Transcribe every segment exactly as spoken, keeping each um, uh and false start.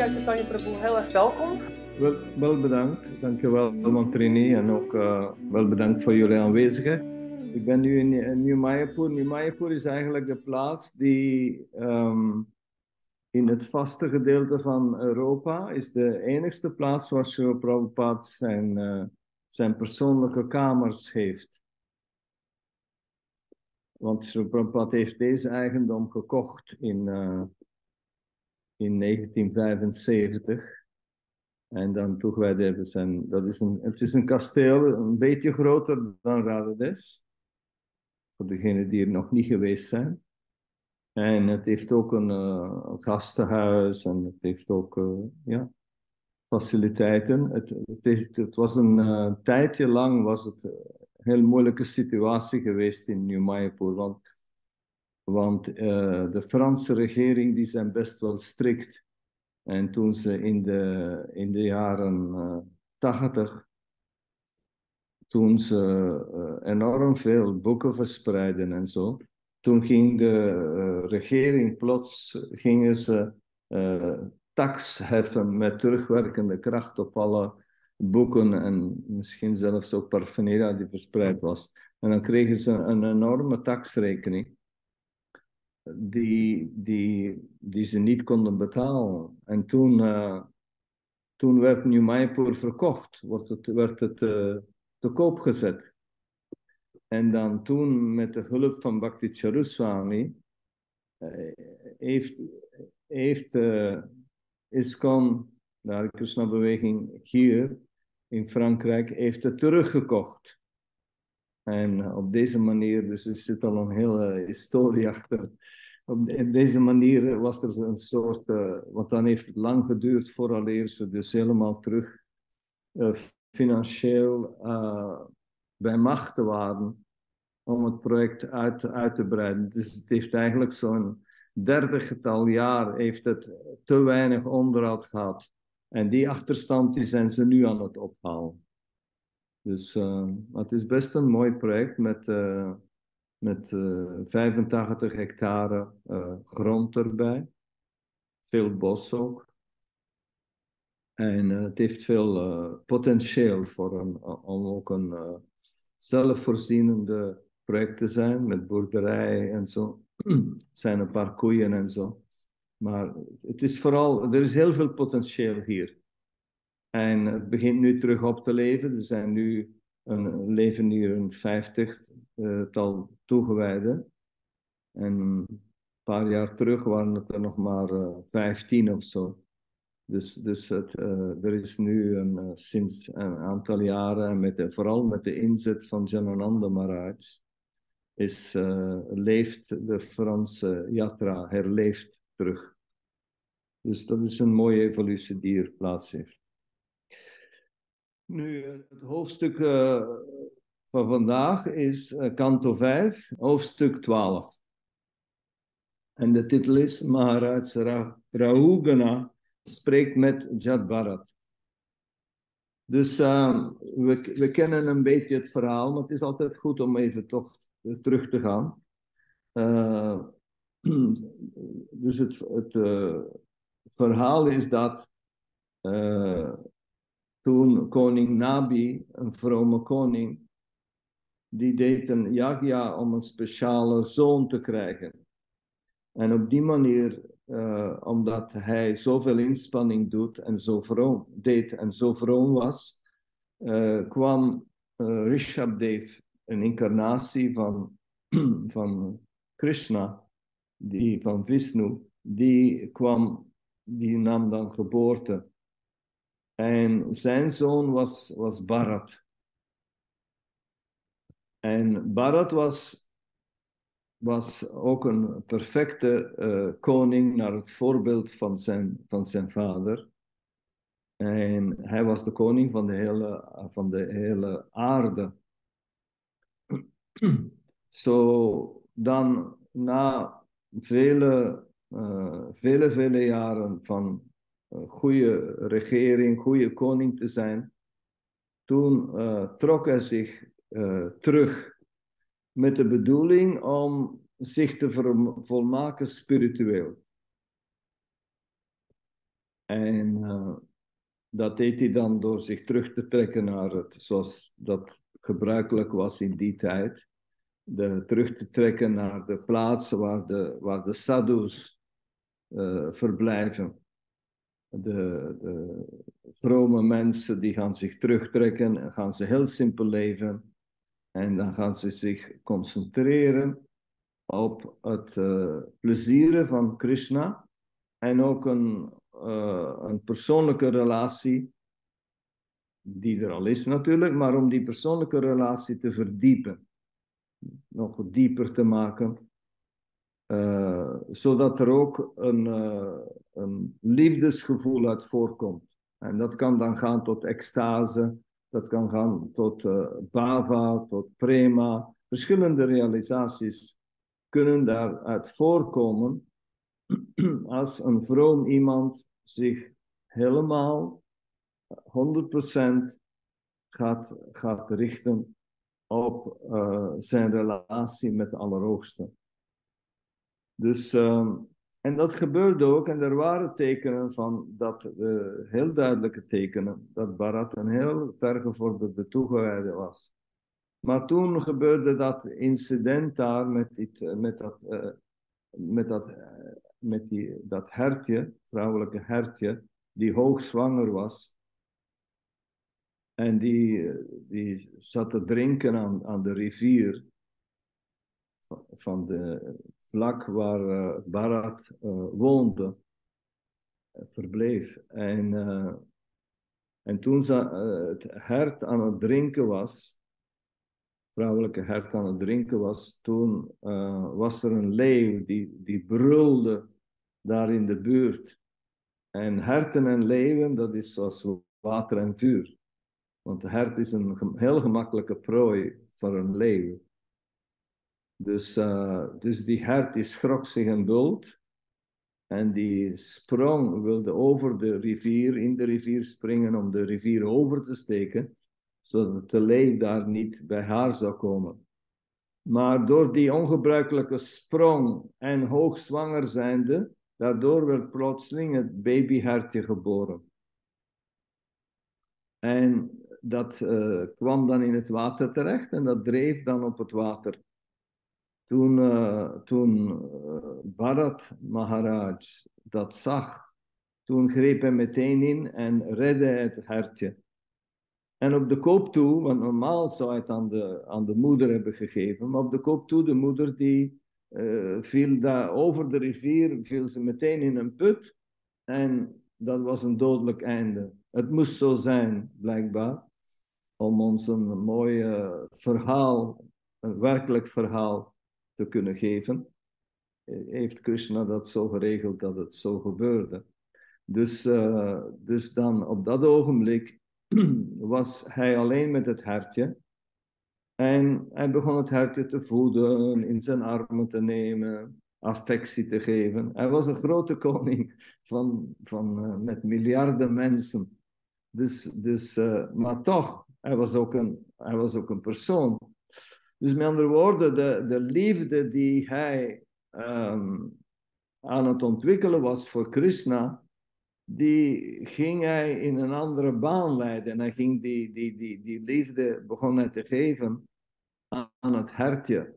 Shri Chaitanya Prabhu, heel erg welkom. Wel, wel bedankt. Dankjewel, Mantrini. En ook uh, wel bedankt voor jullie aanwezigheid. Ik ben nu in, in New Mayapur. New Mayapur is eigenlijk de plaats die um, in het vaste gedeelte van Europa is de enigste plaats waar Srila Prabhupada zijn, uh, zijn persoonlijke kamers heeft. Want Srila Prabhupada heeft deze eigendom gekocht in, uh, in negentien vijfenzeventig. En dan toegewijd hebben zijn, dat is een, het is een kasteel, een beetje groter dan Radhades. Voor degenen die er nog niet geweest zijn. En het heeft ook een uh, gastenhuis en het heeft ook uh, ja, faciliteiten. Het, het, heeft, het was een uh, tijdje lang was het een heel moeilijke situatie geweest in New Mayapur. Want, want uh, de Franse regering die zijn best wel strikt. En toen ze in de, in de jaren uh, tachtig, toen ze uh, enorm veel boeken verspreiden en zo, toen ging de uh, regering plots, gingen ze uh, tax heffen met terugwerkende kracht op alle boeken en misschien zelfs ook paraphernalia die verspreid was. En dan kregen ze een enorme taxrekening. Die, die, die ze niet konden betalen. En toen, uh, toen werd New Mayapur verkocht, werd het, werd het uh, te koop gezet. En dan toen, met de hulp van Bhakti Charuswami, uh, heeft, heeft uh, ISKCON, de Hare Krishna beweging hier in Frankrijk, heeft het teruggekocht. En op deze manier, dus er zit al een hele historie achter. Op deze manier was er een soort, uh, want dan heeft het lang geduurd vooraleer ze dus helemaal terug uh, financieel uh, bij macht waren om het project uit, uit te breiden. Dus het heeft eigenlijk zo'n dertigtal jaar heeft het te weinig onderhoud gehad. En die achterstand die zijn ze nu aan het ophalen. Dus uh, het is best een mooi project met... Uh, Met uh, vijfentachtig hectare uh, grond erbij. Veel bos ook. En uh, het heeft veel uh, potentieel voor een, om ook een uh, zelfvoorzienende project te zijn. Met boerderij en zo. Er zijn een paar koeien en zo. Maar het is vooral, er is heel veel potentieel hier. En het begint nu terug op te leven. Er zijn nu... Er leven hier een vijftigtal uh, toegewijden. En een paar jaar terug waren het er nog maar uh, vijftien of zo. Dus, dus het, uh, er is nu een, uh, sinds een aantal jaren, met de, vooral met de inzet van Janananda Maharaj, is, uh, leeft de Franse yatra, herleeft terug. Dus dat is een mooie evolutie die hier plaats heeft. Nu, het hoofdstuk uh, van vandaag is uh, kanto vijf, hoofdstuk twaalf. En de titel is Maharaj Ra Rahugana spreekt met Jad Bharat. Dus uh, we, we kennen een beetje het verhaal, maar het is altijd goed om even toch terug te gaan. Uh, dus het, het uh, verhaal is dat uh, toen koning Nabi, een vrome koning, die deed een yagya om een speciale zoon te krijgen. En op die manier, uh, omdat hij zoveel inspanning doet en zo vroom, deed en zo vroom was, uh, kwam uh, Rishabdev, een incarnatie van, van Krishna, die, van Vishnu, die kwam, die nam dan geboorte. En zijn zoon was, was Bharat. En Bharat was, was ook een perfecte uh, koning naar het voorbeeld van zijn, van zijn vader. En hij was de koning van de hele, van de hele aarde. Zo so, dan na vele, uh, vele, vele jaren van uh, goede regering, goede koning te zijn, toen uh, trok hij zich uh, terug met de bedoeling om zich te volmaken spiritueel. En uh, dat deed hij dan door zich terug te trekken naar het, zoals dat gebruikelijk was in die tijd, de, terug te trekken naar de plaatsen waar de, waar de sadhus uh, verblijven. De, de vrome mensen die gaan zich terugtrekken en gaan ze heel simpel leven. En dan gaan ze zich concentreren op het uh, plezieren van Krishna en ook een, uh, een persoonlijke relatie, die er al is natuurlijk, maar om die persoonlijke relatie te verdiepen, nog dieper te maken, uh, zodat er ook een, uh, een liefdesgevoel uit voorkomt. En dat kan dan gaan tot extase, dat kan gaan tot uh, bhava, tot prema. Verschillende realisaties kunnen daaruit voorkomen als een vroom iemand zich helemaal honderd procent gaat, gaat richten op uh, zijn relatie met de Allerhoogste. Dus, uh, en dat gebeurde ook, en er waren tekenen van, dat, uh, heel duidelijke tekenen, dat Bharat een heel vergevorderde toegewijde was. Maar toen gebeurde dat incident daar met, die, met, dat, uh, met, dat, uh, met die, dat hertje, vrouwelijke hertje, die hoogzwanger was. En die, die zat te drinken aan, aan de rivier van de vlak waar uh, Bharat uh, woonde, verbleef. En, uh, en toen za, uh, het hert aan het drinken was, vrouwelijke hert aan het drinken was, toen uh, was er een leeuw die, die brulde daar in de buurt. En herten en leeuwen, dat is zoals water en vuur. Want de hert is een heel gemakkelijke prooi voor een leeuw. Dus, uh, dus die hert die schrok zich een bult. En die sprong, wilde over de rivier, in de rivier springen om de rivier over te steken. Zodat de leeuw daar niet bij haar zou komen. Maar door die ongebruikelijke sprong en hoogzwanger zijnde, daardoor werd plotseling het babyhertje geboren. En dat uh, kwam dan in het water terecht en dat dreef dan op het water. Toen, uh, toen uh, Bharat Maharaj dat zag, toen greep hij meteen in en redde het hertje. En op de koop toe, want normaal zou hij het aan de, aan de moeder hebben gegeven, maar op de koop toe, de moeder die uh, viel daar over de rivier, viel ze meteen in een put en dat was een dodelijk einde. Het moest zo zijn, blijkbaar, om ons een mooi uh, verhaal, een werkelijk verhaal te kunnen geven. Heeft Krishna dat zo geregeld dat het zo gebeurde. Dus, uh, dus dan op dat ogenblik was hij alleen met het hertje. En hij begon het hertje te voeden, in zijn armen te nemen, affectie te geven. Hij was een grote koning van, van, uh, met miljarden mensen. Dus, dus, uh, maar toch, hij was, ook een, hij was ook een persoon. Dus met andere woorden, de, de liefde die hij um, aan het ontwikkelen was voor Krishna, die ging hij in een andere baan leiden. En hij ging die, die, die, die liefde, begon hij te geven aan, aan het hertje.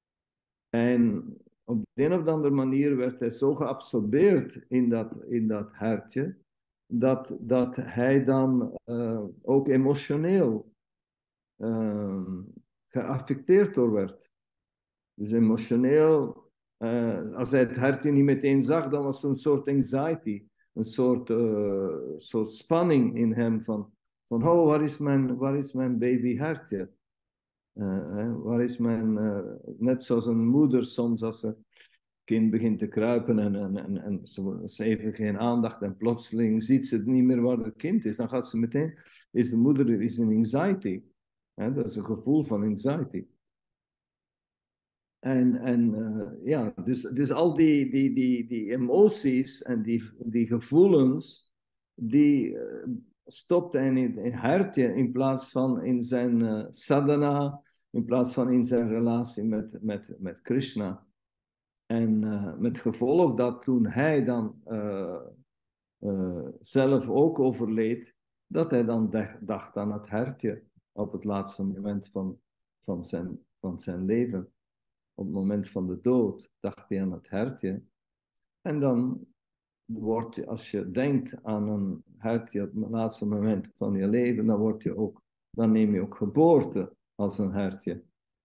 En op de een of andere manier werd hij zo geabsorbeerd in dat, in dat hertje, dat, dat hij dan uh, ook emotioneel uh, geaffecteerd door werd. Dus emotioneel, uh, als hij het hertje niet meteen zag, dan was er een soort anxiety, een soort, uh, soort spanning in hem van, van oh, waar is mijn, waar is mijn baby hertje? Uh, hè, waar is mijn, uh, net zoals een moeder soms als ze kind begint te kruipen en, en, en, en ze, ze heeft geen aandacht en plotseling ziet ze niet meer waar het kind is, dan gaat ze meteen, is de moeder is een anxiety. Hè, dat is een gevoel van anxiety. En, en uh, ja, dus, dus al die, die, die, die emoties en die, die gevoelens, die uh, stopt hij in het hertje in plaats van in zijn uh, sadhana, in plaats van in zijn relatie met, met, met Krishna. En uh, met gevolg dat toen hij dan uh, uh, zelf ook overleed, dat hij dan dacht aan het hertje op het laatste moment van, van, zijn, van zijn leven. Op het moment van de dood dacht hij aan het hertje. En dan word je, als je denkt aan een hertje op het laatste moment van je leven, dan, word je ook, dan neem je ook geboorte als een hertje.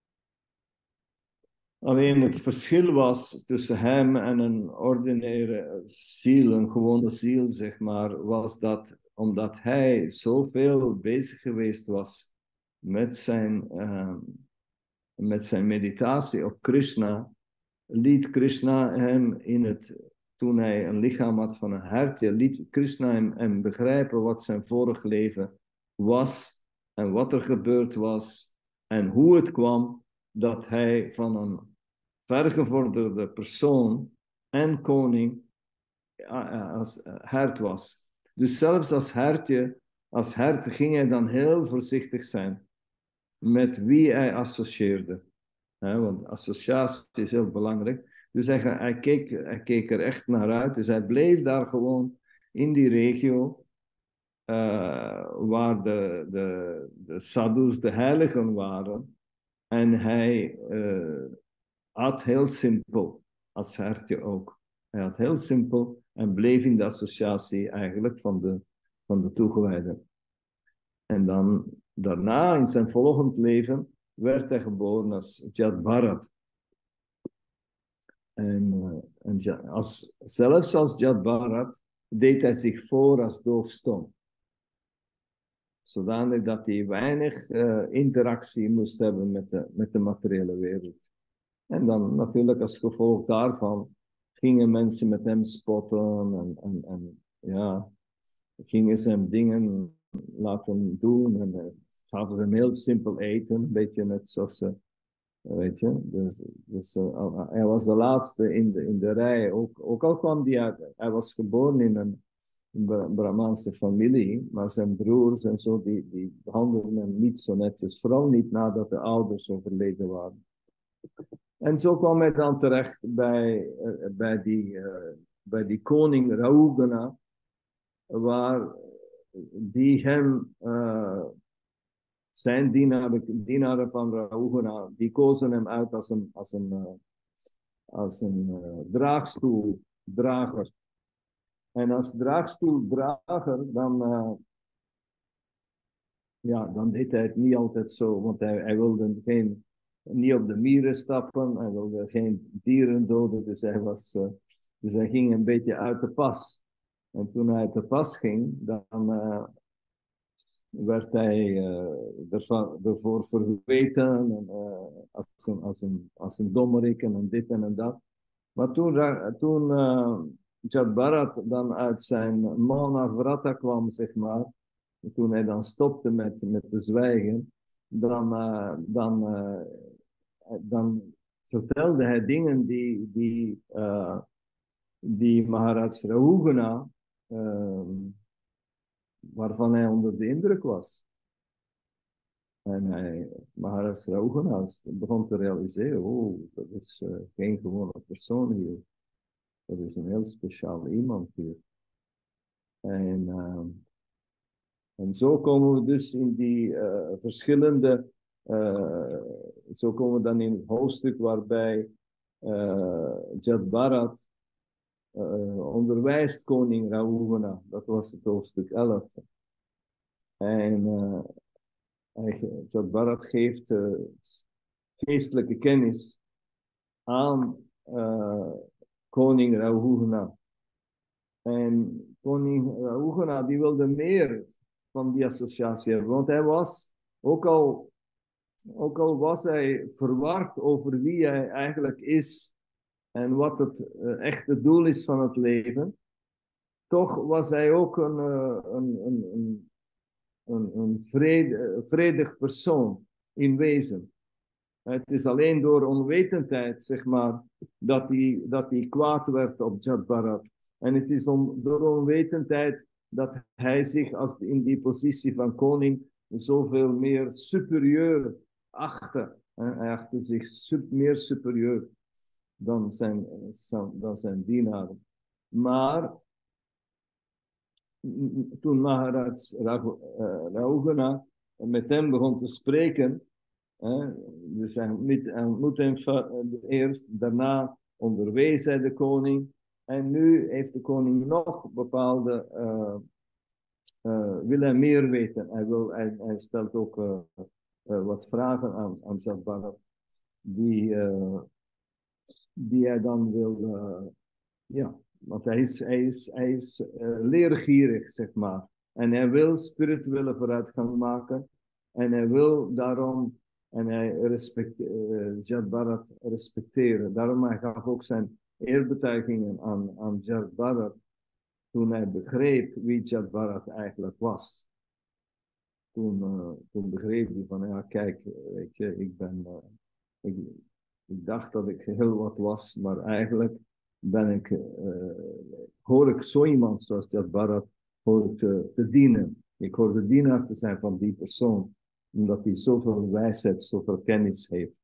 Alleen het verschil was tussen hem en een ordinaire ziel, een gewone ziel, zeg maar, was dat omdat hij zoveel bezig geweest was met zijn, uh, met zijn meditatie op Krishna, liet Krishna hem in het, toen hij een lichaam had van een hertje, liet Krishna hem, hem begrijpen wat zijn vorig leven was en wat er gebeurd was en hoe het kwam dat hij van een vergevorderde persoon en koning als hert was. Dus zelfs als hertje, als hert ging hij dan heel voorzichtig zijn met wie hij associeerde. He, want associatie is heel belangrijk. Dus hij, hij, keek, hij keek er echt naar uit. Dus hij bleef daar gewoon in die regio uh, waar de, de, de sadhus, de heiligen waren. En hij uh, had heel simpel, als hertje ook. Hij had heel simpel en bleef in de associatie eigenlijk van de, van de toegewijden. En dan daarna, in zijn volgend leven, werd hij geboren als Jad Bharat. En, uh, en ja, als, zelfs als Jad Bharat deed hij zich voor als doofstom. Zodanig dat hij weinig uh, interactie moest hebben met de, met de materiële wereld. En dan natuurlijk als gevolg daarvan gingen mensen met hem spotten en, en, en ja, gingen ze hem dingen laten doen en uh, gaven ze hem heel simpel eten, een beetje net zoals ze, weet je, dus, dus uh, hij was de laatste in de, in de rij, ook, ook al kwam hij uit, hij was geboren in een Brahmaanse familie, maar zijn broers en zo, die, die behandelden hem niet zo netjes, vooral niet nadat de ouders overleden waren. En zo kwam hij dan terecht bij, uh, bij, die, uh, bij die koning Raugana, waar die hem, uh, zijn dienaren, dienaren van Raugana, die kozen hem uit als een, als een, uh, als een uh, draagstoeldrager. En als draagstoeldrager, dan, uh, ja, dan deed hij het niet altijd zo, want hij, hij wilde geen, niet op de mieren stappen, hij wilde geen dieren doden, dus hij, was, uh, dus hij ging een beetje uit de pas. En toen hij uit de pas ging, dan uh, werd hij uh, ervan, ervoor verweten en, uh, als, een, als, een, als een dommerik en een dit en een dat. Maar toen, toen uh, Jad Bharat dan uit zijn Mauna Vrata kwam, zeg maar, toen hij dan stopte met, met te zwijgen, dan, uh, dan, uh, dan vertelde hij dingen die, die, uh, die Maharaj Raugana, uh, waarvan hij onder de indruk was. En hij, Maharaj Raugana begon te realiseren, oh, dat is uh, geen gewone persoon hier. Dat is een heel speciaal iemand hier. En, uh, en zo komen we dus in die uh, verschillende, uh, zo komen we dan in het hoofdstuk waarbij uh, Jad Bharat uh, onderwijst koning Raugana. Dat was het hoofdstuk elf. En uh, Jad Bharat geeft uh, geestelijke kennis aan uh, koning Raugana. En koning Raugana die wilde meer van die associatie hebben, want hij was, ook al, ook al was hij verward over wie hij eigenlijk is en wat het uh, echte doel is van het leven, toch was hij ook een, uh, een, een, een, een, een vrede, vredig persoon in wezen. Het is alleen door onwetendheid, zeg maar, dat hij, dat hij kwaad werd op Jad Bharat. En het is om, door onwetendheid dat hij zich als in die positie van koning zoveel meer superieur achtte. Hij achtte zich sub, meer superieur dan zijn, dan zijn dienaren. Maar toen Maharaj Rahugana met hem begon te spreken, hè, dus hij ontmoette hem eerst, daarna onderwees hij de koning, en nu heeft de koning nog bepaalde, uh, uh, wil hij meer weten. Hij, wil, hij, hij stelt ook uh, uh, wat vragen aan, aan Jat Bharat, die, uh, die hij dan wil, uh, ja, want hij is, hij is, hij is uh, leergierig, zeg maar. En hij wil spirituele vooruitgang maken. En hij wil daarom, en hij respect, uh, Jat Bharat respecteren. Daarom hij gaf ook zijn eerbetuigingen aan, aan Jat Bharat. Toen hij begreep wie Jat Bharat eigenlijk was. Toen, uh, toen begreep hij van, ja kijk, weet je, ik ben, uh, ik, ik dacht dat ik heel wat was, maar eigenlijk ben ik, uh, hoor ik zo iemand zoals Jat Bharat, hoor ik te, te dienen. Ik hoor de dienaar te zijn van die persoon, omdat hij zoveel wijsheid, zoveel kennis heeft.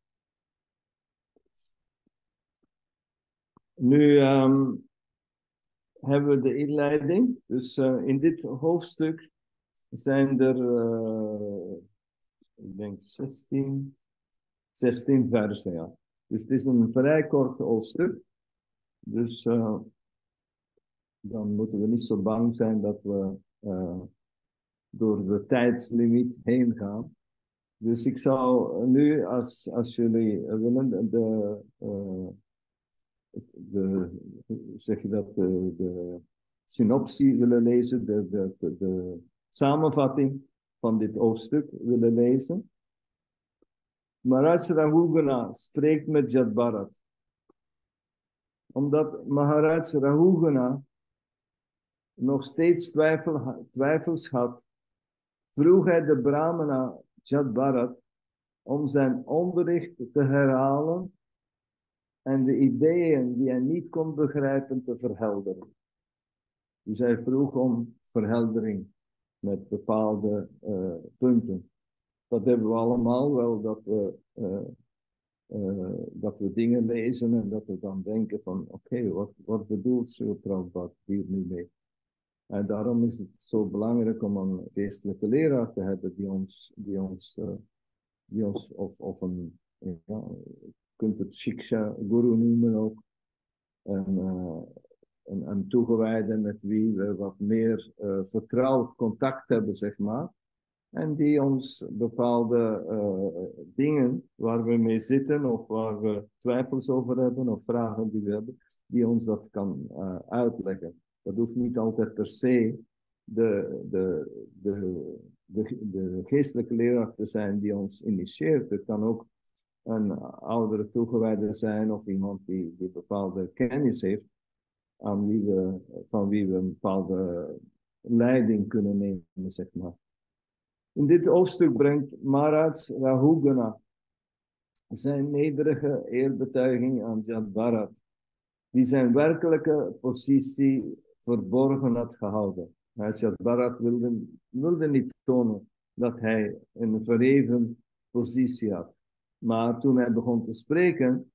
Nu um, hebben we de inleiding. Dus uh, in dit hoofdstuk zijn er, uh, ik denk zestien, zestien versen, ja. Dus het is een vrij kort hoofdstuk. Dus uh, dan moeten we niet zo bang zijn dat we uh, door de tijdslimiet heen gaan. Dus ik zou nu, als, als jullie willen, de, de, uh, de zeg je dat, de, de synopsie willen lezen, de, de, de, de samenvatting van dit hoofdstuk willen lezen. Maharaj Rahugana spreekt met Jat Bharat. Omdat Maharaj Rahugana nog steeds twijfel, twijfels had, vroeg hij de Brahmana Jat Bharat om zijn onderricht te herhalen en de ideeën die hij niet kon begrijpen te verhelderen. Dus hij vroeg om verheldering met bepaalde uh, punten. Dat hebben we allemaal wel, dat we, uh, uh, dat we dingen lezen en dat we dan denken van oké, okay, wat, wat bedoelt Srila Prabhupada hier nu mee? En daarom is het zo belangrijk om een geestelijke leraar te hebben die ons, die ons, uh, die ons of, of een, ja, je kunt het Shiksha Guru noemen ook, en, uh, een, een toegewijde met wie we wat meer uh, vertrouwd contact hebben, zeg maar. En die ons bepaalde uh, dingen waar we mee zitten of waar we twijfels over hebben of vragen die we hebben, die ons dat kan uh, uitleggen. Dat hoeft niet altijd per se de, de, de, de, de geestelijke leraar te zijn die ons initieert. Het kan ook een oudere toegewijde zijn of iemand die, die bepaalde kennis heeft aan wie we, van wie we een bepaalde leiding kunnen nemen, zeg maar. In dit hoofdstuk brengt Maharaj Rahugana zijn nederige eerbetuiging aan Jat Bharat, die zijn werkelijke positie verborgen had gehouden. Jat Bharat wilde, wilde niet tonen dat hij een verheven positie had. Maar toen hij begon te spreken,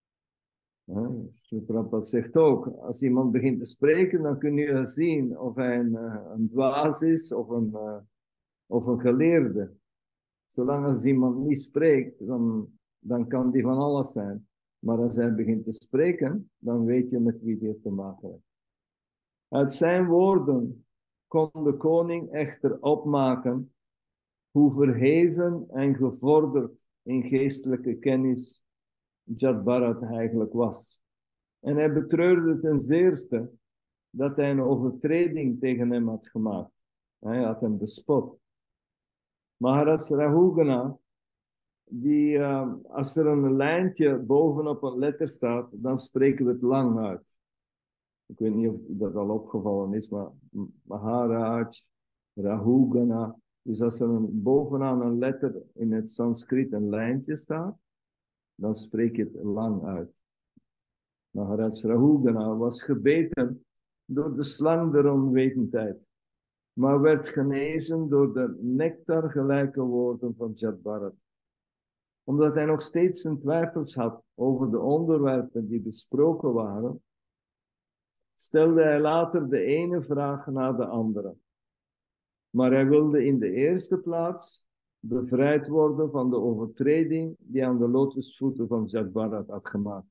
Srila Prabhupada zegt ook, als iemand begint te spreken, dan kun je zien of hij een, een dwaas is of een, of een geleerde. Zolang als iemand niet spreekt, dan, dan kan die van alles zijn. Maar als hij begint te spreken, dan weet je met wie hij te maken heeft. Uit zijn woorden kon de koning echter opmaken hoe verheven en gevorderd in geestelijke kennis Jat Bharat eigenlijk was. En hij betreurde ten zeerste dat hij een overtreding tegen hem had gemaakt. Hij had hem bespot. Maharaj Rahugana, die, uh, als er een lijntje bovenop een letter staat, dan spreken we het lang uit. Ik weet niet of dat al opgevallen is, maar Maharaj Rahugana. Dus als er een, bovenaan een letter in het Sanskriet een lijntje staat, dan spreek je het lang uit. Maharaj Rahugana was gebeten door de slang der onwetendheid, maar werd genezen door de nectargelijke woorden van Jat Bharat. Omdat hij nog steeds zijn twijfels had over de onderwerpen die besproken waren, stelde hij later de ene vraag na de andere. Maar hij wilde in de eerste plaats bevrijd worden van de overtreding die aan de lotusvoeten van Jad Bharat had gemaakt.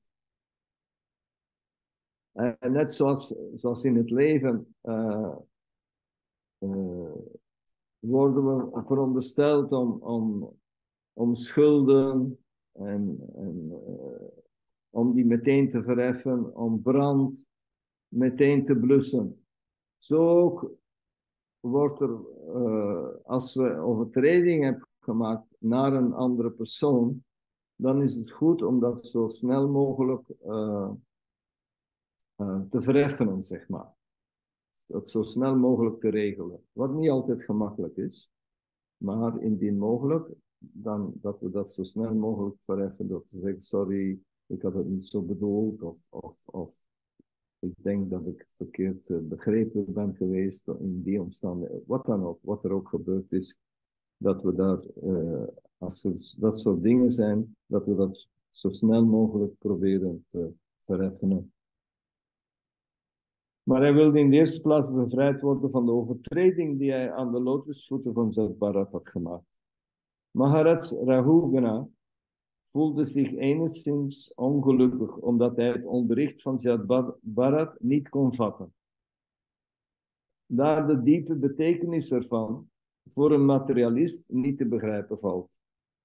En net zoals, zoals in het leven uh, uh, worden we verondersteld om, om, om schulden en, en uh, om die meteen te verheffen, om brand meteen te blussen. Zo ook wordt er, uh, als we overtreding hebben gemaakt naar een andere persoon, dan is het goed om dat zo snel mogelijk uh, uh, te verheffenen, zeg maar. Dat zo snel mogelijk te regelen. Wat niet altijd gemakkelijk is, maar indien mogelijk, dan dat we dat zo snel mogelijk verheffen door te zeggen, sorry, ik had het niet zo bedoeld, of, of, of ik denk dat ik verkeerd uh, begrepen ben geweest in die omstandigheden. Wat dan ook, wat er ook gebeurd is, dat we daar, uh, als er dat soort dingen zijn, dat we dat zo snel mogelijk proberen te verheffenen. Maar hij wilde in de eerste plaats bevrijd worden van de overtreding die hij aan de lotusvoeten van Jad Bharat had gemaakt. Maharaj Rahugana voelde zich enigszins ongelukkig, omdat hij het onderricht van Jad Bharat niet kon vatten. Daar de diepe betekenis ervan voor een materialist niet te begrijpen valt.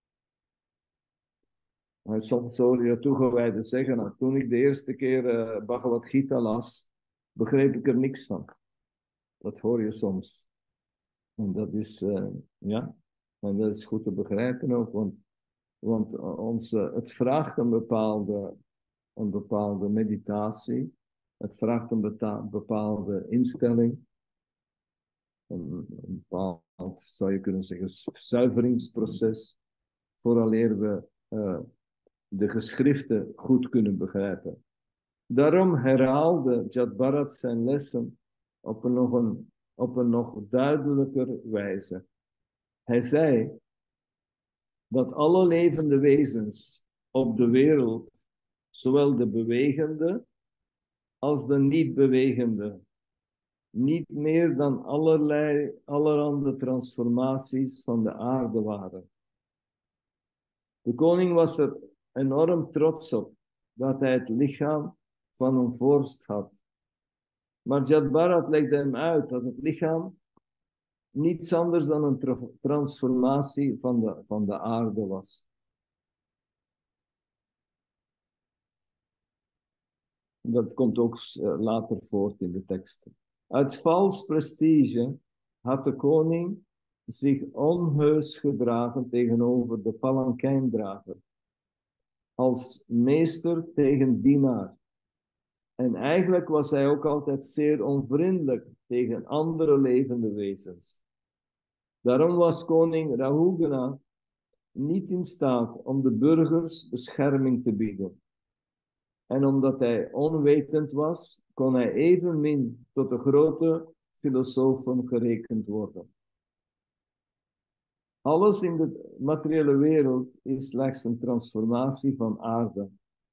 En soms hoor je toegewijden zeggen, nou, toen ik de eerste keer uh, Bhagavad Gita las, begreep ik er niks van. Dat hoor je soms. En dat is, uh, ja, en dat is goed te begrijpen ook, want, want ons, uh, het vraagt een bepaalde, een bepaalde meditatie, het vraagt een beta- bepaalde instelling, een, een bepaald, zou je kunnen zeggen, zuiveringsproces, vooraleer we uh, de geschriften goed kunnen begrijpen. Daarom herhaalde Jad Bharat zijn lessen op een, nog een, op een nog duidelijker wijze. Hij zei dat alle levende wezens op de wereld, zowel de bewegende als de niet-bewegende, niet meer dan allerlei, allerhande transformaties van de aarde waren. De koning was er enorm trots op dat hij het lichaam van een vorst had. Maar Jad Bharat legde hem uit dat het lichaam niets anders dan een tra- transformatie van de, van de aarde was. Dat komt ook uh, later voort in de teksten. Uit vals prestige had de koning zich onheus gedragen tegenover de palankijndrager, als meester tegen dienaar. En eigenlijk was hij ook altijd zeer onvriendelijk tegen andere levende wezens. Daarom was koning Rahugana niet in staat om de burgers bescherming te bieden. En omdat hij onwetend was, kon hij evenmin tot de grote filosofen gerekend worden. Alles in de materiële wereld is slechts een transformatie van aarde.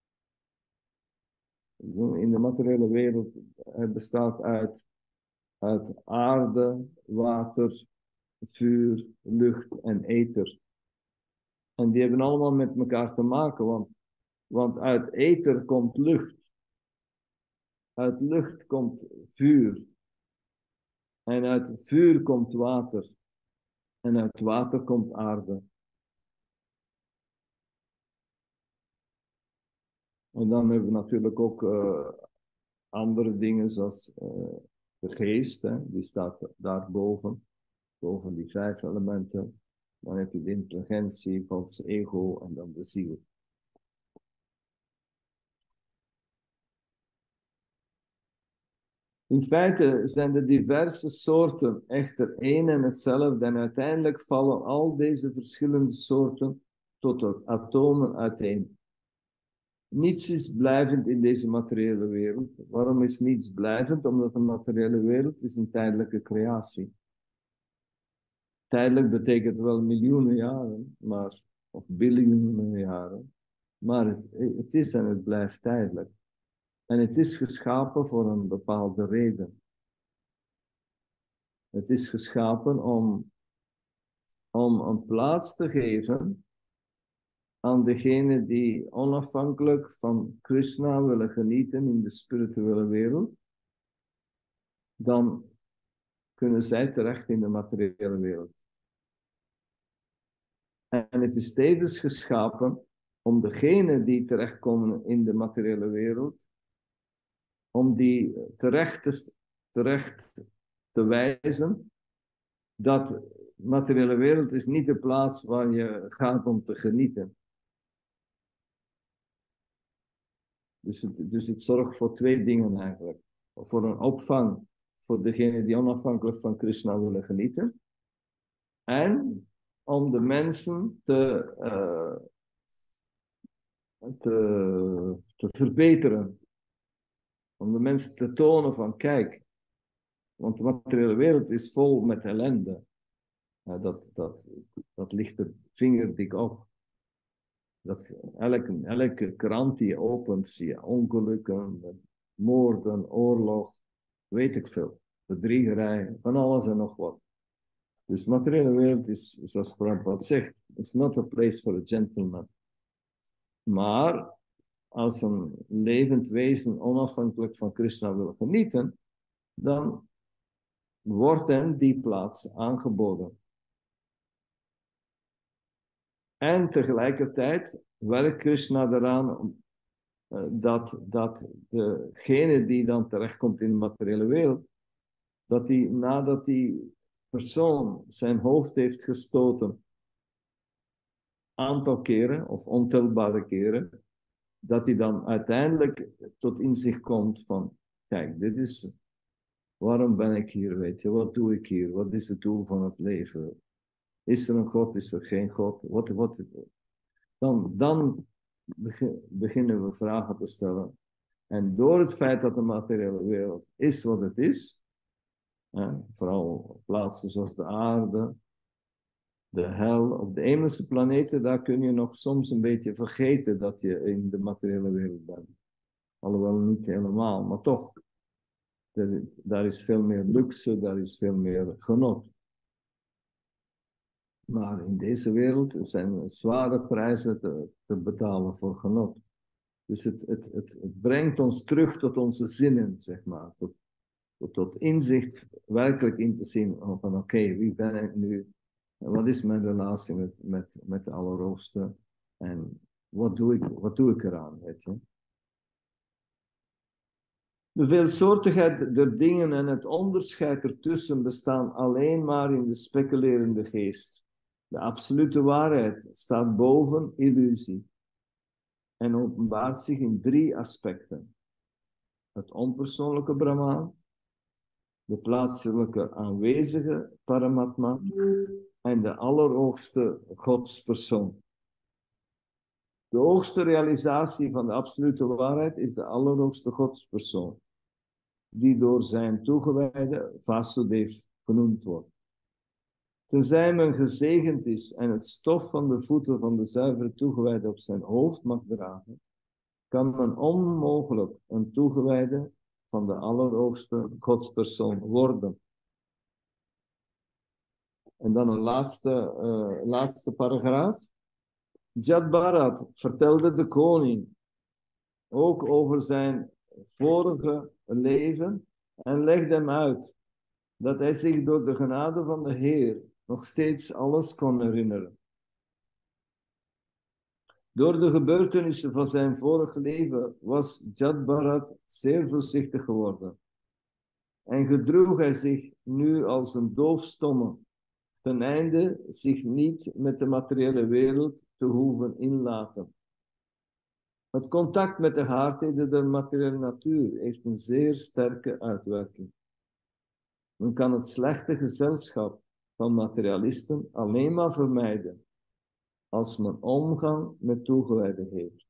In de materiële wereld het bestaat uit, uit aarde, water, vuur, lucht en ether. En die hebben allemaal met elkaar te maken, want, want uit ether komt lucht. Uit lucht komt vuur. En uit vuur komt water. En uit water komt aarde. En dan hebben we natuurlijk ook uh, andere dingen zoals uh, de geest, hè, die staat daarboven, boven die vijf elementen. Dan heb je de intelligentie, Gods ego en dan de ziel. In feite zijn de diverse soorten echter één en hetzelfde en uiteindelijk vallen al deze verschillende soorten tot het atomen uiteen. Niets is blijvend in deze materiële wereld. Waarom is niets blijvend? Omdat de materiële wereld is een tijdelijke creatie. Tijdelijk betekent wel miljoenen jaren, maar, of biljoenen jaren. Maar het, het is en het blijft tijdelijk. En het is geschapen voor een bepaalde reden. Het is geschapen om, om een plaats te geven aan degenen die onafhankelijk van Krishna willen genieten in de spirituele wereld. Dan kunnen zij terecht in de materiële wereld. En het is tevens geschapen om degenen die terechtkomen in de materiële wereld, om die terecht te, terecht te wijzen dat de materiële wereld is niet de plaats waar je gaat om te genieten. Dus het, dus het zorgt voor twee dingen eigenlijk. Voor een opvang voor degenen die onafhankelijk van Krishna willen genieten. En om de mensen te, uh, te, te verbeteren. Om de mensen te tonen van kijk, want de materiële wereld is vol met ellende. Uh, dat, dat, dat ligt er vingerdik op. Dat, elke, elke krant die je opent, zie je ongelukken, moorden, oorlog, weet ik veel. Bedriegerij, van alles en nog wat. Dus de materiële wereld is, zoals Prabhupada zegt, it's not a place for a gentleman. Maar als een levend wezen onafhankelijk van Krishna wil genieten, dan wordt hem die plaats aangeboden. En tegelijkertijd werkt Krishna eraan uh, dat, dat degene die dan terechtkomt in de materiële wereld, dat die nadat die persoon zijn hoofd heeft gestoten, aantal keren of ontelbare keren, dat hij dan uiteindelijk tot inzicht komt van, kijk, dit is, waarom ben ik hier, weet je, wat doe ik hier, wat is het doel van het leven? Is er een God, is er geen God? Wat, wat, dan dan beginnen we vragen te stellen. En door het feit dat de materiële wereld is wat het is, hè, vooral plaatsen zoals de aarde, de hel, op de hemelse planeten, daar kun je nog soms een beetje vergeten dat je in de materiële wereld bent. Alhoewel niet helemaal, maar toch. Er, daar is veel meer luxe, daar is veel meer genot. Maar in deze wereld zijn zware prijzen te, te betalen voor genot. Dus het, het, het, het brengt ons terug tot onze zinnen, zeg maar. Tot, tot, tot inzicht werkelijk in te zien van oké, okay, wie ben ik nu? En wat is mijn relatie met, met, met de Allerhoogste? En wat doe ik, wat doe ik eraan, weet je? De veelsoortigheid der dingen en het onderscheid ertussen bestaan alleen maar in de speculerende geest. De absolute waarheid staat boven illusie en openbaart zich in drie aspecten. Het onpersoonlijke Brahman, de plaatselijke aanwezige Paramatma en de allerhoogste godspersoon. De hoogste realisatie van de absolute waarheid is de allerhoogste godspersoon, die door zijn toegewijde Vasudev genoemd wordt. Tenzij men gezegend is en het stof van de voeten van de zuivere toegewijde op zijn hoofd mag dragen, kan men onmogelijk een toegewijde van de allerhoogste godspersoon worden. En dan een laatste, uh, laatste paragraaf. Jad Bharat vertelde de koning ook over zijn vorige leven en legde hem uit dat hij zich door de genade van de Heer nog steeds alles kon herinneren. Door de gebeurtenissen van zijn vorige leven was Jad Bharat zeer voorzichtig geworden en gedroeg hij zich nu als een doofstomme, ten einde zich niet met de materiële wereld te hoeven inlaten. Het contact met de hardheden der materiële natuur heeft een zeer sterke uitwerking. Men kan het slechte gezelschap van materialisten alleen maar vermijden als men omgang met toegewijden heeft.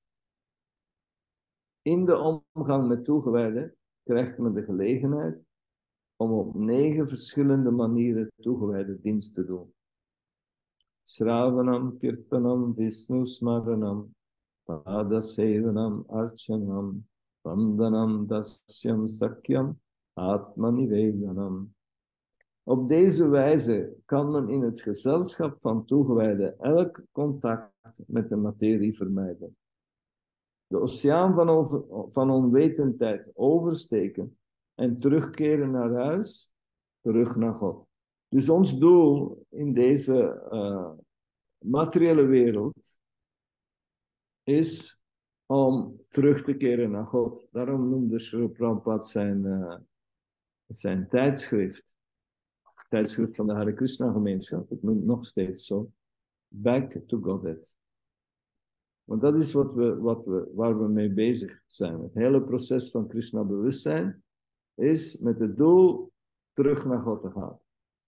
In de omgang met toegewijden krijgt men de gelegenheid om op negen verschillende manieren toegewijde dienst te doen. Shravanam, Kirtanam, Vishnu Smaranam, Padasevanam, Archanam, Vandanam dasyam sakyam atmanivedanam. Op deze wijze kan men in het gezelschap van toegewijden elk contact met de materie vermijden. De oceaan van, over, van onwetendheid oversteken en terugkeren naar huis, terug naar God. Dus ons doel in deze uh, materiële wereld is om terug te keren naar God. Daarom noemde Srila Prabhupada zijn, uh, zijn tijdschrift. Tijdschrift van de Hare Krishna gemeenschap, ik noem het nog steeds zo, Back to Godhead. Want dat is wat we, wat we, waar we mee bezig zijn. Het hele proces van Krishna bewustzijn is met het doel terug naar God te gaan.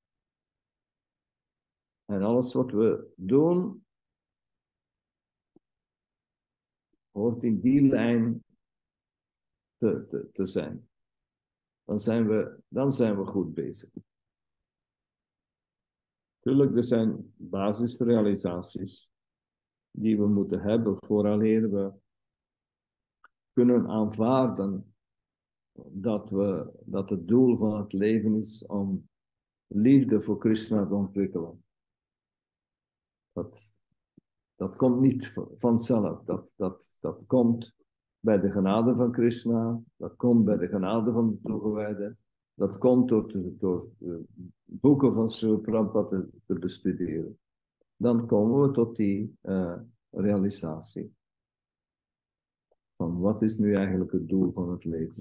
En alles wat we doen, hoort in die lijn te, te, te zijn. Dan zijn, we, dan zijn we goed bezig. Tuurlijk, er zijn basisrealisaties die we moeten hebben vooraleer we kunnen aanvaarden dat, we, dat het doel van het leven is om liefde voor Krishna te ontwikkelen. Dat, dat komt niet vanzelf. Dat, dat, dat komt bij de genade van Krishna. Dat komt bij de genade van de toegewijden. Dat komt door, te, door de boeken van Srila Prabhupada te, te bestuderen. Dan komen we tot die uh, realisatie. Van wat is nu eigenlijk het doel van het leven?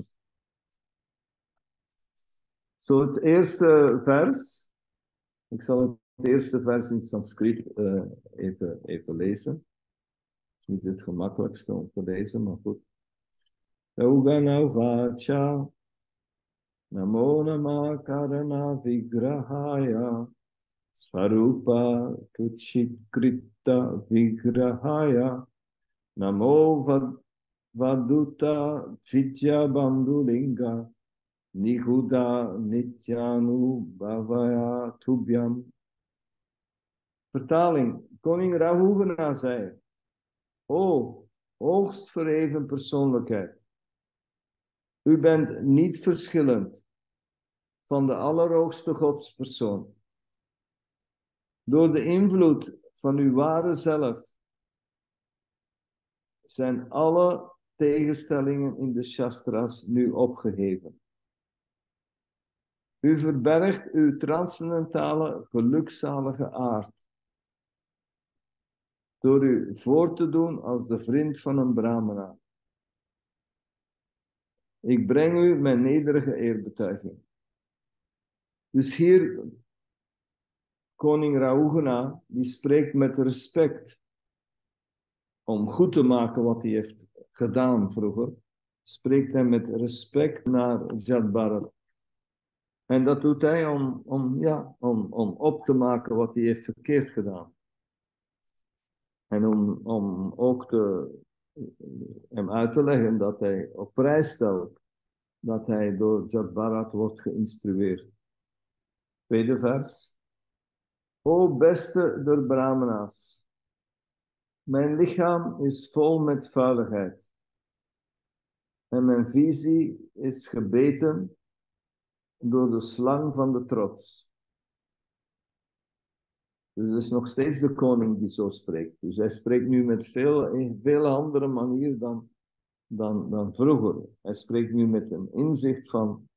Zo, het eerste vers. Ik zal het eerste vers in Sanskriet uh, even, even lezen. Het is niet het gemakkelijkste om te lezen, maar goed. Yogana vacha namo nama karana vigrahaya svarupa kuchikrita vigrahaya namo vad, vaduta vidya bandhulinga nihuda nityanu bhavaya tubhyam. Vertaling. Koning Rahugana zei: O, hoogst verheven persoonlijkheid, u bent niet verschillend van de allerhoogste godspersoon. Door de invloed van uw ware zelf zijn alle tegenstellingen in de Shastras nu opgeheven. U verbergt uw transcendentale, gelukzalige aard door u voor te doen als de vriend van een brahmana. Ik breng u mijn nederige eerbetuiging. Dus hier, koning Rahugana, die spreekt met respect om goed te maken wat hij heeft gedaan vroeger, spreekt hij met respect naar Jat Bharat. En dat doet hij om, om, ja, om, om op te maken wat hij heeft verkeerd gedaan. En om, om ook te, hem uit te leggen dat hij op prijs stelt dat hij door Jat Bharat wordt geïnstrueerd. Tweede vers. O beste der Brahmana's, mijn lichaam is vol met vuiligheid en mijn visie is gebeten door de slang van de trots. Dus het is nog steeds de koning die zo spreekt. Dus hij spreekt nu met veel, een veel andere manier dan, dan, dan vroeger. Hij spreekt nu met een inzicht van,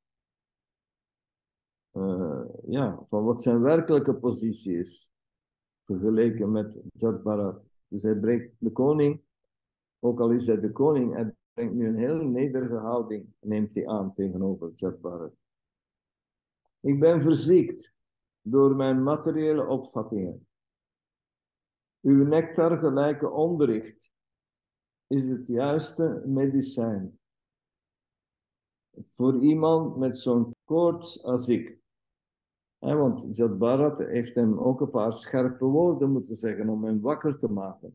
uh, ja, van wat zijn werkelijke positie is, vergeleken met Jat Bharat. Dus hij brengt de koning, ook al is hij de koning, hij brengt nu een heel nederige houding, neemt hij aan tegenover Jat Bharat. Ik ben verziekt door mijn materiële opvattingen. Uw nectar gelijke onderricht is het juiste medicijn voor iemand met zo'n koorts als ik. He, want Jat Bharat heeft hem ook een paar scherpe woorden moeten zeggen om hem wakker te maken.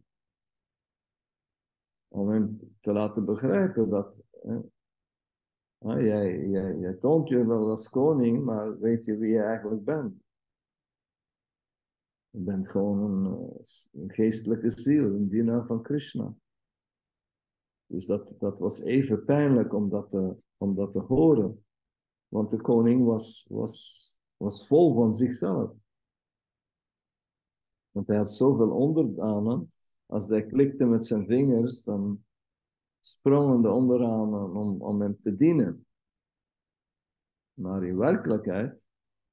Om hem te laten begrijpen dat he, he, jij, jij, jij toont je wel als koning, maar weet je wie je eigenlijk bent? Je bent gewoon een, een geestelijke ziel, een dienaar van Krishna. Dus dat, dat was even pijnlijk om dat te, om dat te horen. Want de koning was, was, was vol van zichzelf. Want hij had zoveel onderdanen. Als hij klikte met zijn vingers, dan sprongen de onderdanen om, om hem te dienen. Maar in werkelijkheid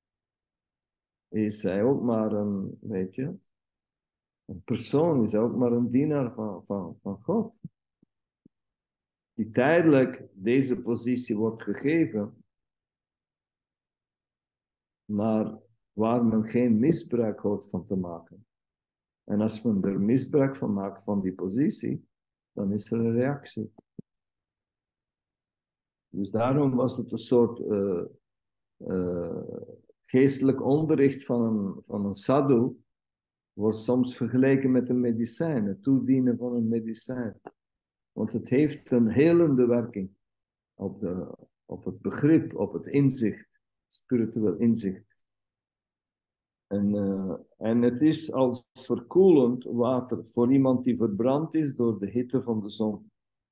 is hij ook maar een, weet je, een persoon, is hij ook maar een dienaar van, van, van God. Die tijdelijk deze positie wordt gegeven, maar waar men geen misbruik hoort van te maken. En als men er misbruik van maakt van die positie, dan is er een reactie. Dus daarom was het een soort uh, uh, geestelijk onderricht van een, van een sadhu, wordt soms vergeleken met een medicijn, het toedienen van een medicijn. Want het heeft een helende werking op, de, op het begrip, op het inzicht, spiritueel inzicht. En, uh, en het is als verkoelend water voor iemand die verbrand is door de hitte van de zon.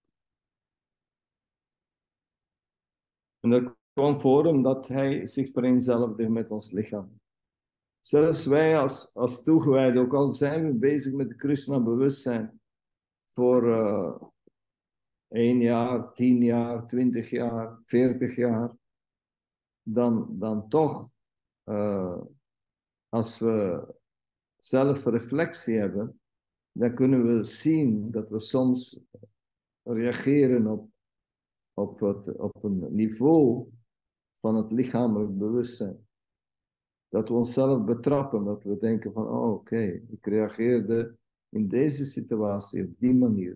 En dat kwam voor omdat hij zich vereenzelvigde met ons lichaam. Zelfs wij als, als toegewijden, ook al zijn we bezig met de Krishna-bewustzijn voor uh, één jaar, tien jaar, twintig jaar, veertig jaar, dan, dan toch, uh, als we zelfreflectie hebben, dan kunnen we zien dat we soms reageren op, op, het, op een niveau van het lichamelijk bewustzijn. Dat we onszelf betrappen, dat we denken van, oh oké, okay, ik reageerde in deze situatie op die manier.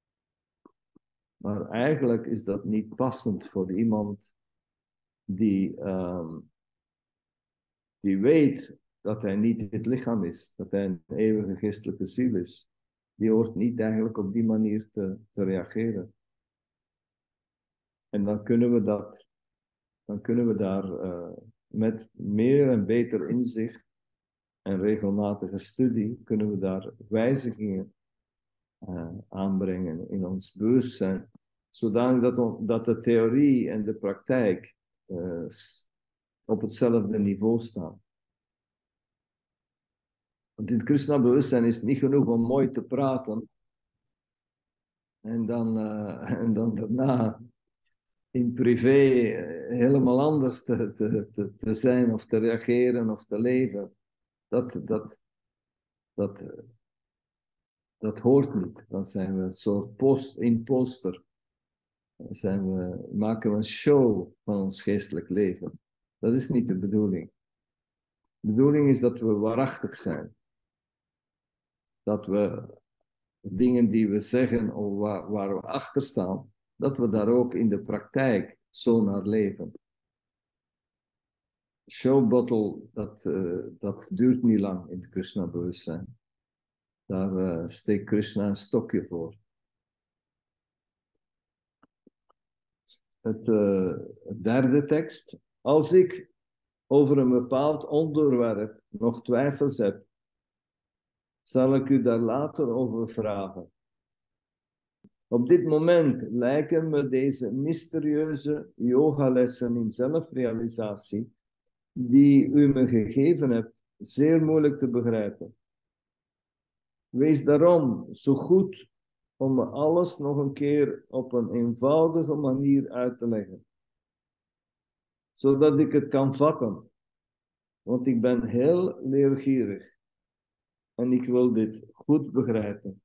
Maar eigenlijk is dat niet passend voor iemand die, um, die weet dat hij niet het lichaam is, dat hij een eeuwige geestelijke ziel is. Die hoort niet eigenlijk op die manier te, te reageren. En dan kunnen we dat, dan kunnen we daar uh, met meer en beter inzicht en regelmatige studie, kunnen we daar wijzigingen uh, aanbrengen in ons bewustzijn, zodanig dat, dat de theorie en de praktijk uh, op hetzelfde niveau staan. Want in het Krishna-bewustzijn is het niet genoeg om mooi te praten en dan, uh, en dan daarna in privé helemaal anders te, te, te, te zijn of te reageren of te leven. Dat, dat, dat, dat hoort niet. Dan zijn we een soort post, imposter. Dan zijn we, maken we een show van ons geestelijk leven. Dat is niet de bedoeling. De bedoeling is dat we waarachtig zijn. Dat we dingen die we zeggen of waar, waar we achter staan, dat we daar ook in de praktijk zo naar leven. Showbottle, dat, uh, dat duurt niet lang in het Krishna-bewustzijn. Daar uh, steekt Krishna een stokje voor. Het, uh, het derde tekst. Als ik over een bepaald onderwerp nog twijfels heb, zal ik u daar later over vragen. Op dit moment lijken me deze mysterieuze yogalessen in zelfrealisatie, die u me gegeven hebt, zeer moeilijk te begrijpen. Wees daarom zo goed om me alles nog een keer op een eenvoudige manier uit te leggen, zodat ik het kan vatten, want ik ben heel leergierig en ik wil dit goed begrijpen.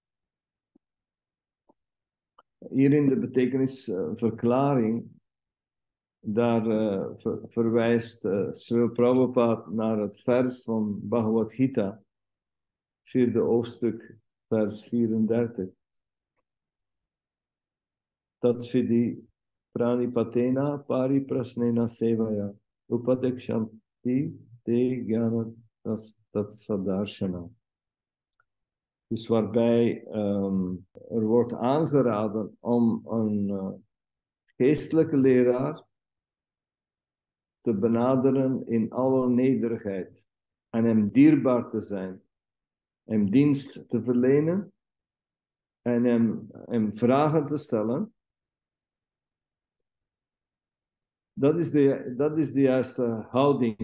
Hier in de betekenisverklaring, daar uh, ver, verwijst uh, Srila Prabhupada naar het vers van Bhagavad Gita, vierde hoofdstuk, vers vierendertig. Dat vidi pranipatena pariprasnena sevaya upadekshanti te gyana tatsvadarshana. Dus waarbij um, er wordt aangeraden om een uh, geestelijke leraar te benaderen in alle nederigheid en hem dierbaar te zijn, hem dienst te verlenen en hem, hem vragen te stellen, dat is, de, dat is de juiste houding.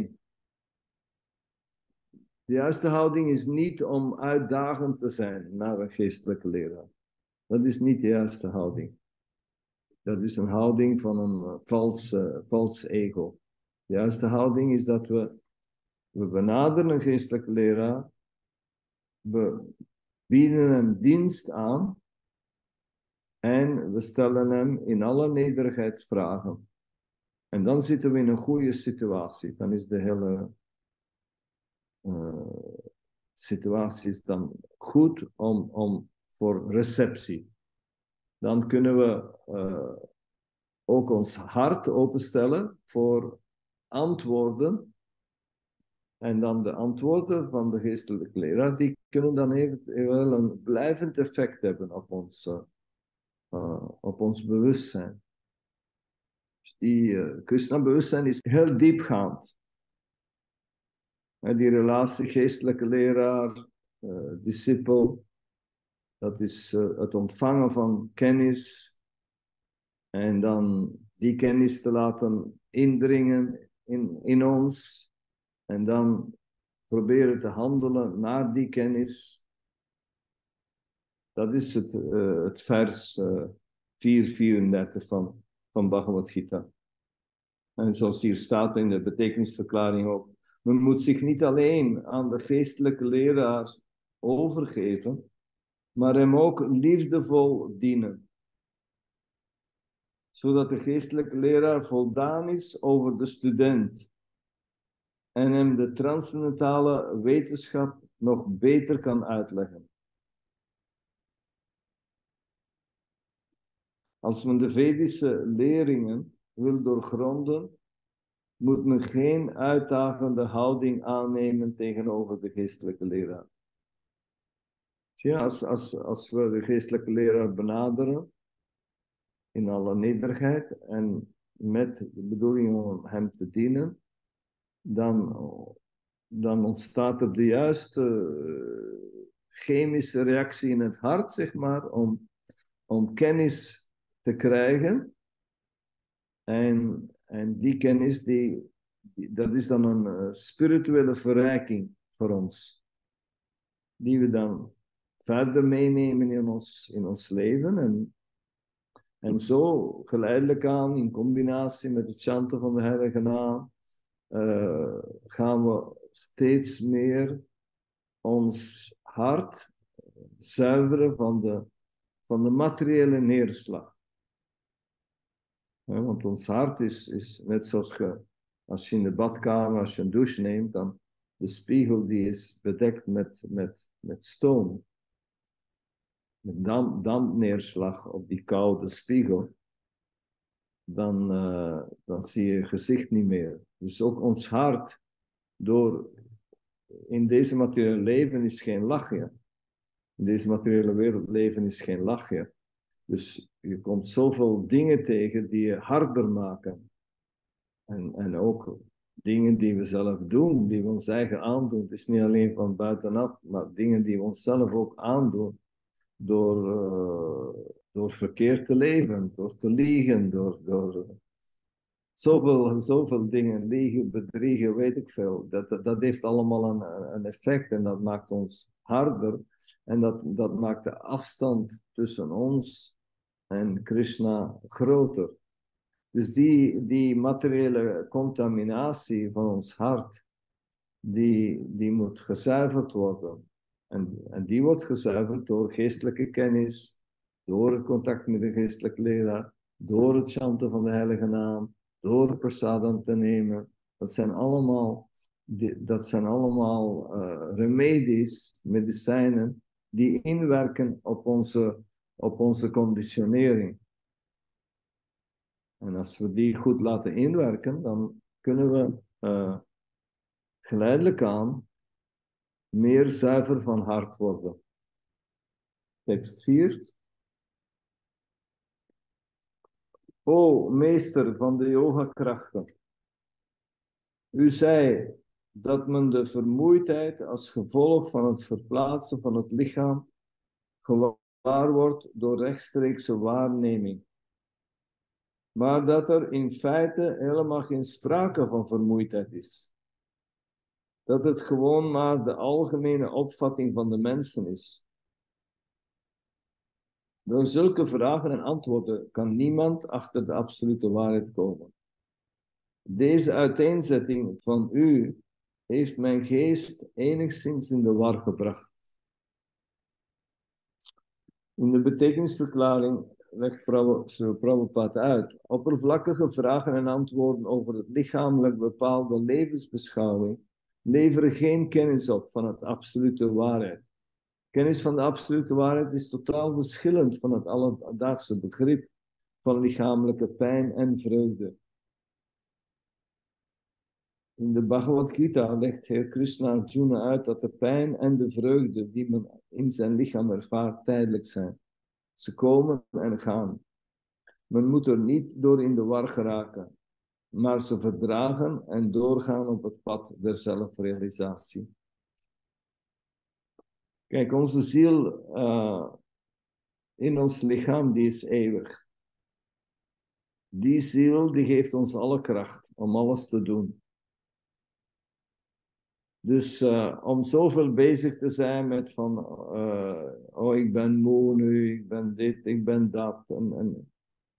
De juiste houding is niet om uitdagend te zijn naar een geestelijke leraar. Dat is niet de juiste houding. Dat is een houding van een uh, vals, uh, vals ego. De juiste houding is dat we, we benaderen een geestelijke leraar, we bieden hem dienst aan en we stellen hem in alle nederigheid vragen. En dan zitten we in een goede situatie. Dan is de hele uh, situatie is dan goed om, om voor receptie. Dan kunnen we uh, ook ons hart openstellen voor antwoorden. En dan de antwoorden van de geestelijke leraar, die kunnen dan eventueel een blijvend effect hebben op ons, uh, uh, op ons bewustzijn. Dus die uh, Krishna-bewustzijn is heel diepgaand. En die relatie geestelijke leraar, uh, discipel, dat is uh, het ontvangen van kennis. En dan die kennis te laten indringen in, in ons. En dan proberen te handelen naar die kennis. Dat is het, uh, het vers uh, vier vierendertig van, van Bhagavad Gita. En zoals hier staat in de betekenisverklaring ook. Men moet zich niet alleen aan de geestelijke leraar overgeven, maar hem ook liefdevol dienen. Zodat de geestelijke leraar voldaan is over de student. En hem de transcendentale wetenschap nog beter kan uitleggen. Als men de Vedische leringen wil doorgronden, moet men geen uitdagende houding aannemen tegenover de geestelijke leraar. Ja, als, als, als we de geestelijke leraar benaderen, in alle nederigheid en met de bedoeling om hem te dienen, dan, dan ontstaat er de juiste chemische reactie in het hart, zeg maar, om, om kennis te krijgen. En, en die kennis, die, die, dat is dan een uh, spirituele verrijking voor ons. Die we dan verder meenemen in ons, in ons leven. En, en zo geleidelijk aan, in combinatie met het chanten van de Heilige Naam, uh, gaan we steeds meer ons hart zuiveren van de, van de materiële neerslag. Ja, want ons hart is, is net zoals je, als je in de badkamer, als je een douche neemt, dan de spiegel die is bedekt met, met, met stoom. Met damp, dampneerslag op die koude spiegel. Dan, uh, dan zie je je gezicht niet meer. Dus ook ons hart, door, in deze materiële leven is geen lachje. In deze materiële wereld leven is geen lachje. Dus je komt zoveel dingen tegen die je harder maken. En, en ook dingen die we zelf doen, die we ons eigen aandoen. Het is niet alleen van buitenaf, maar dingen die we onszelf ook aandoen. Door, uh, door verkeerd te leven, door te liegen, door, door uh, zoveel, zoveel dingen, liegen, bedriegen, weet ik veel. Dat, dat, dat heeft allemaal een, een effect en dat maakt ons harder. En dat, dat maakt de afstand tussen ons en Krishna groter. Dus die, die materiële contaminatie van ons hart, die, die moet gezuiverd worden. En, en die wordt gezuiverd door geestelijke kennis, door het contact met de geestelijke leraar, door het chanten van de Heilige Naam, door prasadam te nemen. Dat zijn allemaal, dat zijn allemaal uh, remedies, medicijnen, die inwerken op onze, op onze conditionering. En als we die goed laten inwerken, dan kunnen we uh, geleidelijk aan meer zuiver van hart worden. Tekst vier. O meester van de yoga-krachten, u zei dat men de vermoeidheid als gevolg van het verplaatsen van het lichaam gewoon waar wordt door rechtstreekse waarneming. Maar dat er in feite helemaal geen sprake van vermoeidheid is. Dat het gewoon maar de algemene opvatting van de mensen is. Door zulke vragen en antwoorden kan niemand achter de absolute waarheid komen. Deze uiteenzetting van u heeft mijn geest enigszins in de war gebracht. In de betekenisverklaring legt Prabhupada uit. Oppervlakkige vragen en antwoorden over het lichamelijk bepaalde levensbeschouwing leveren geen kennis op van het absolute waarheid. Kennis van de absolute waarheid is totaal verschillend van het alledaagse begrip van lichamelijke pijn en vreugde. In de Bhagavad Gita legt Heer Krishna Arjuna uit dat de pijn en de vreugde die men in zijn lichaam ervaart tijdelijk zijn. Ze komen en gaan. Men moet er niet door in de war geraken, maar ze verdragen en doorgaan op het pad der zelfrealisatie. Kijk, onze ziel uh, in ons lichaam, die is eeuwig. Die ziel, die geeft ons alle kracht om alles te doen. Dus uh, om zoveel bezig te zijn met van, uh, oh ik ben moe nu, ik ben dit, ik ben dat. En, en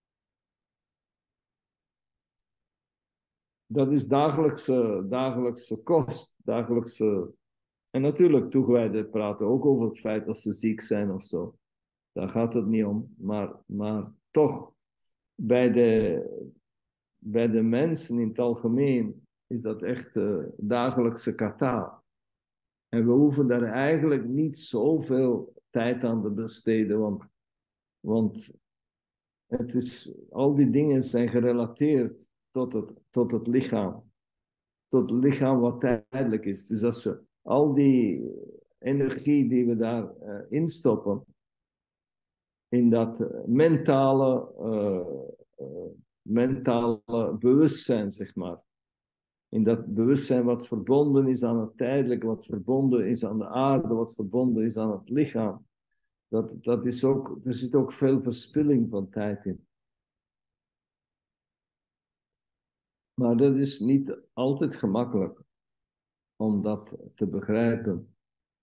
dat is dagelijkse, dagelijkse kost, dagelijkse... En natuurlijk, toegewijden praten ook over het feit dat ze ziek zijn of zo. Daar gaat het niet om. Maar, maar toch, bij de, bij de mensen in het algemeen is dat echt uh, dagelijkse kata. En we hoeven daar eigenlijk niet zoveel tijd aan te besteden, want, want het is, al die dingen zijn gerelateerd tot het, tot het lichaam. Tot het lichaam wat tijdelijk is. Dus als ze al die energie die we daar uh, instoppen, in dat uh, mentale, uh, uh, mentale bewustzijn, zeg maar. In dat bewustzijn wat verbonden is aan het tijdelijke, wat verbonden is aan de aarde, wat verbonden is aan het lichaam. Dat, dat is ook, er zit ook veel verspilling van tijd in. Maar dat is niet altijd gemakkelijk om dat te begrijpen.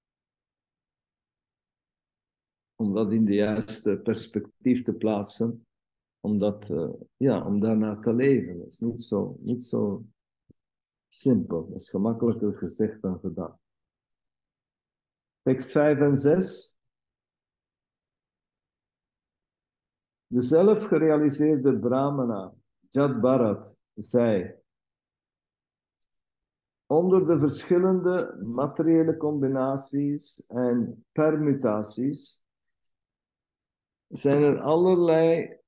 Om dat in de juiste perspectief te plaatsen. Om, dat, uh, ja, om daarnaar te leven. Dat is niet zo, niet zo simpel. Dat is gemakkelijker gezegd dan gedaan. Tekst vijf en zes. De zelfgerealiseerde Brahmana, Jad Bharat, zei: onder de verschillende materiële combinaties en permutaties zijn er allerlei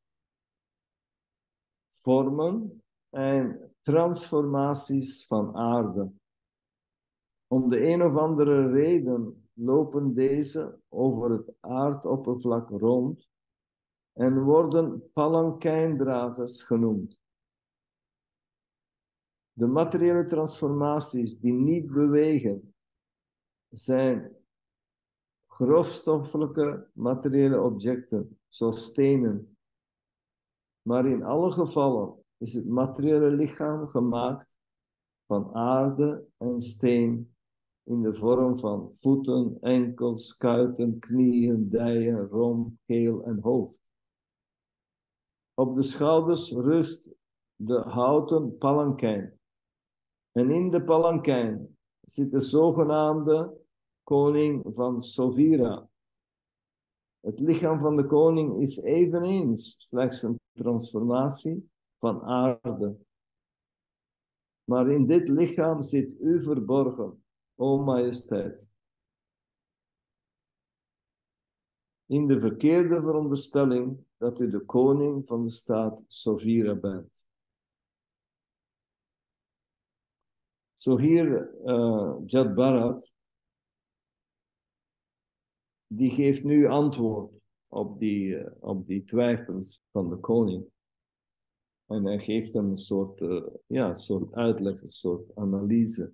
vormen en transformaties van aarde. Om de een of andere reden lopen deze over het aardoppervlak rond en worden palankijndragers genoemd. De materiële transformaties die niet bewegen zijn grofstoffelijke materiële objecten, zoals stenen. Maar in alle gevallen is het materiële lichaam gemaakt van aarde en steen in de vorm van voeten, enkels, kuiten, knieën, dijen, romp, keel en hoofd. Op de schouders rust de houten palankijn. En in de palankijn zit de zogenaamde koning van Sovira. Het lichaam van de koning is eveneens slechts een transformatie van aarde. Maar in dit lichaam zit u verborgen, o majesteit. In de verkeerde veronderstelling dat u de koning van de staat Sovira bent. Zo hier, uh, Jad Bharat, die geeft nu antwoord op die, uh, op die twijfels van de koning. En hij geeft hem een soort, uh, ja, een soort uitleg, een soort analyse.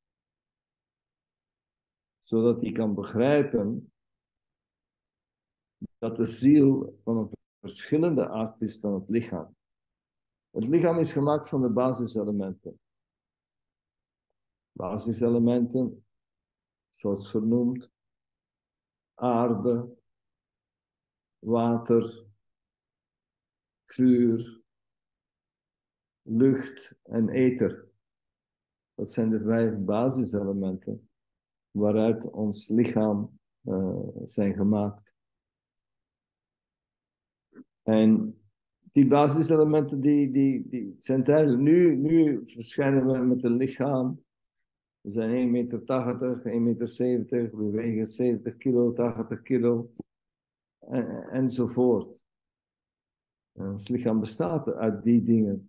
Zodat hij kan begrijpen dat de ziel van een verschillende aard is dan het lichaam. Het lichaam is gemaakt van de basiselementen. Basiselementen, zoals vernoemd, aarde, water, vuur, lucht en ether. Dat zijn de vijf basiselementen waaruit ons lichaam uh, zijn gemaakt. En die basiselementen die, die, die zijn tijdelijk. Nu, nu verschijnen we met een lichaam. We zijn één meter tachtig, één meter zeventig, we wegen zeventig kilo, tachtig kilo en, enzovoort. En ons lichaam bestaat uit die dingen.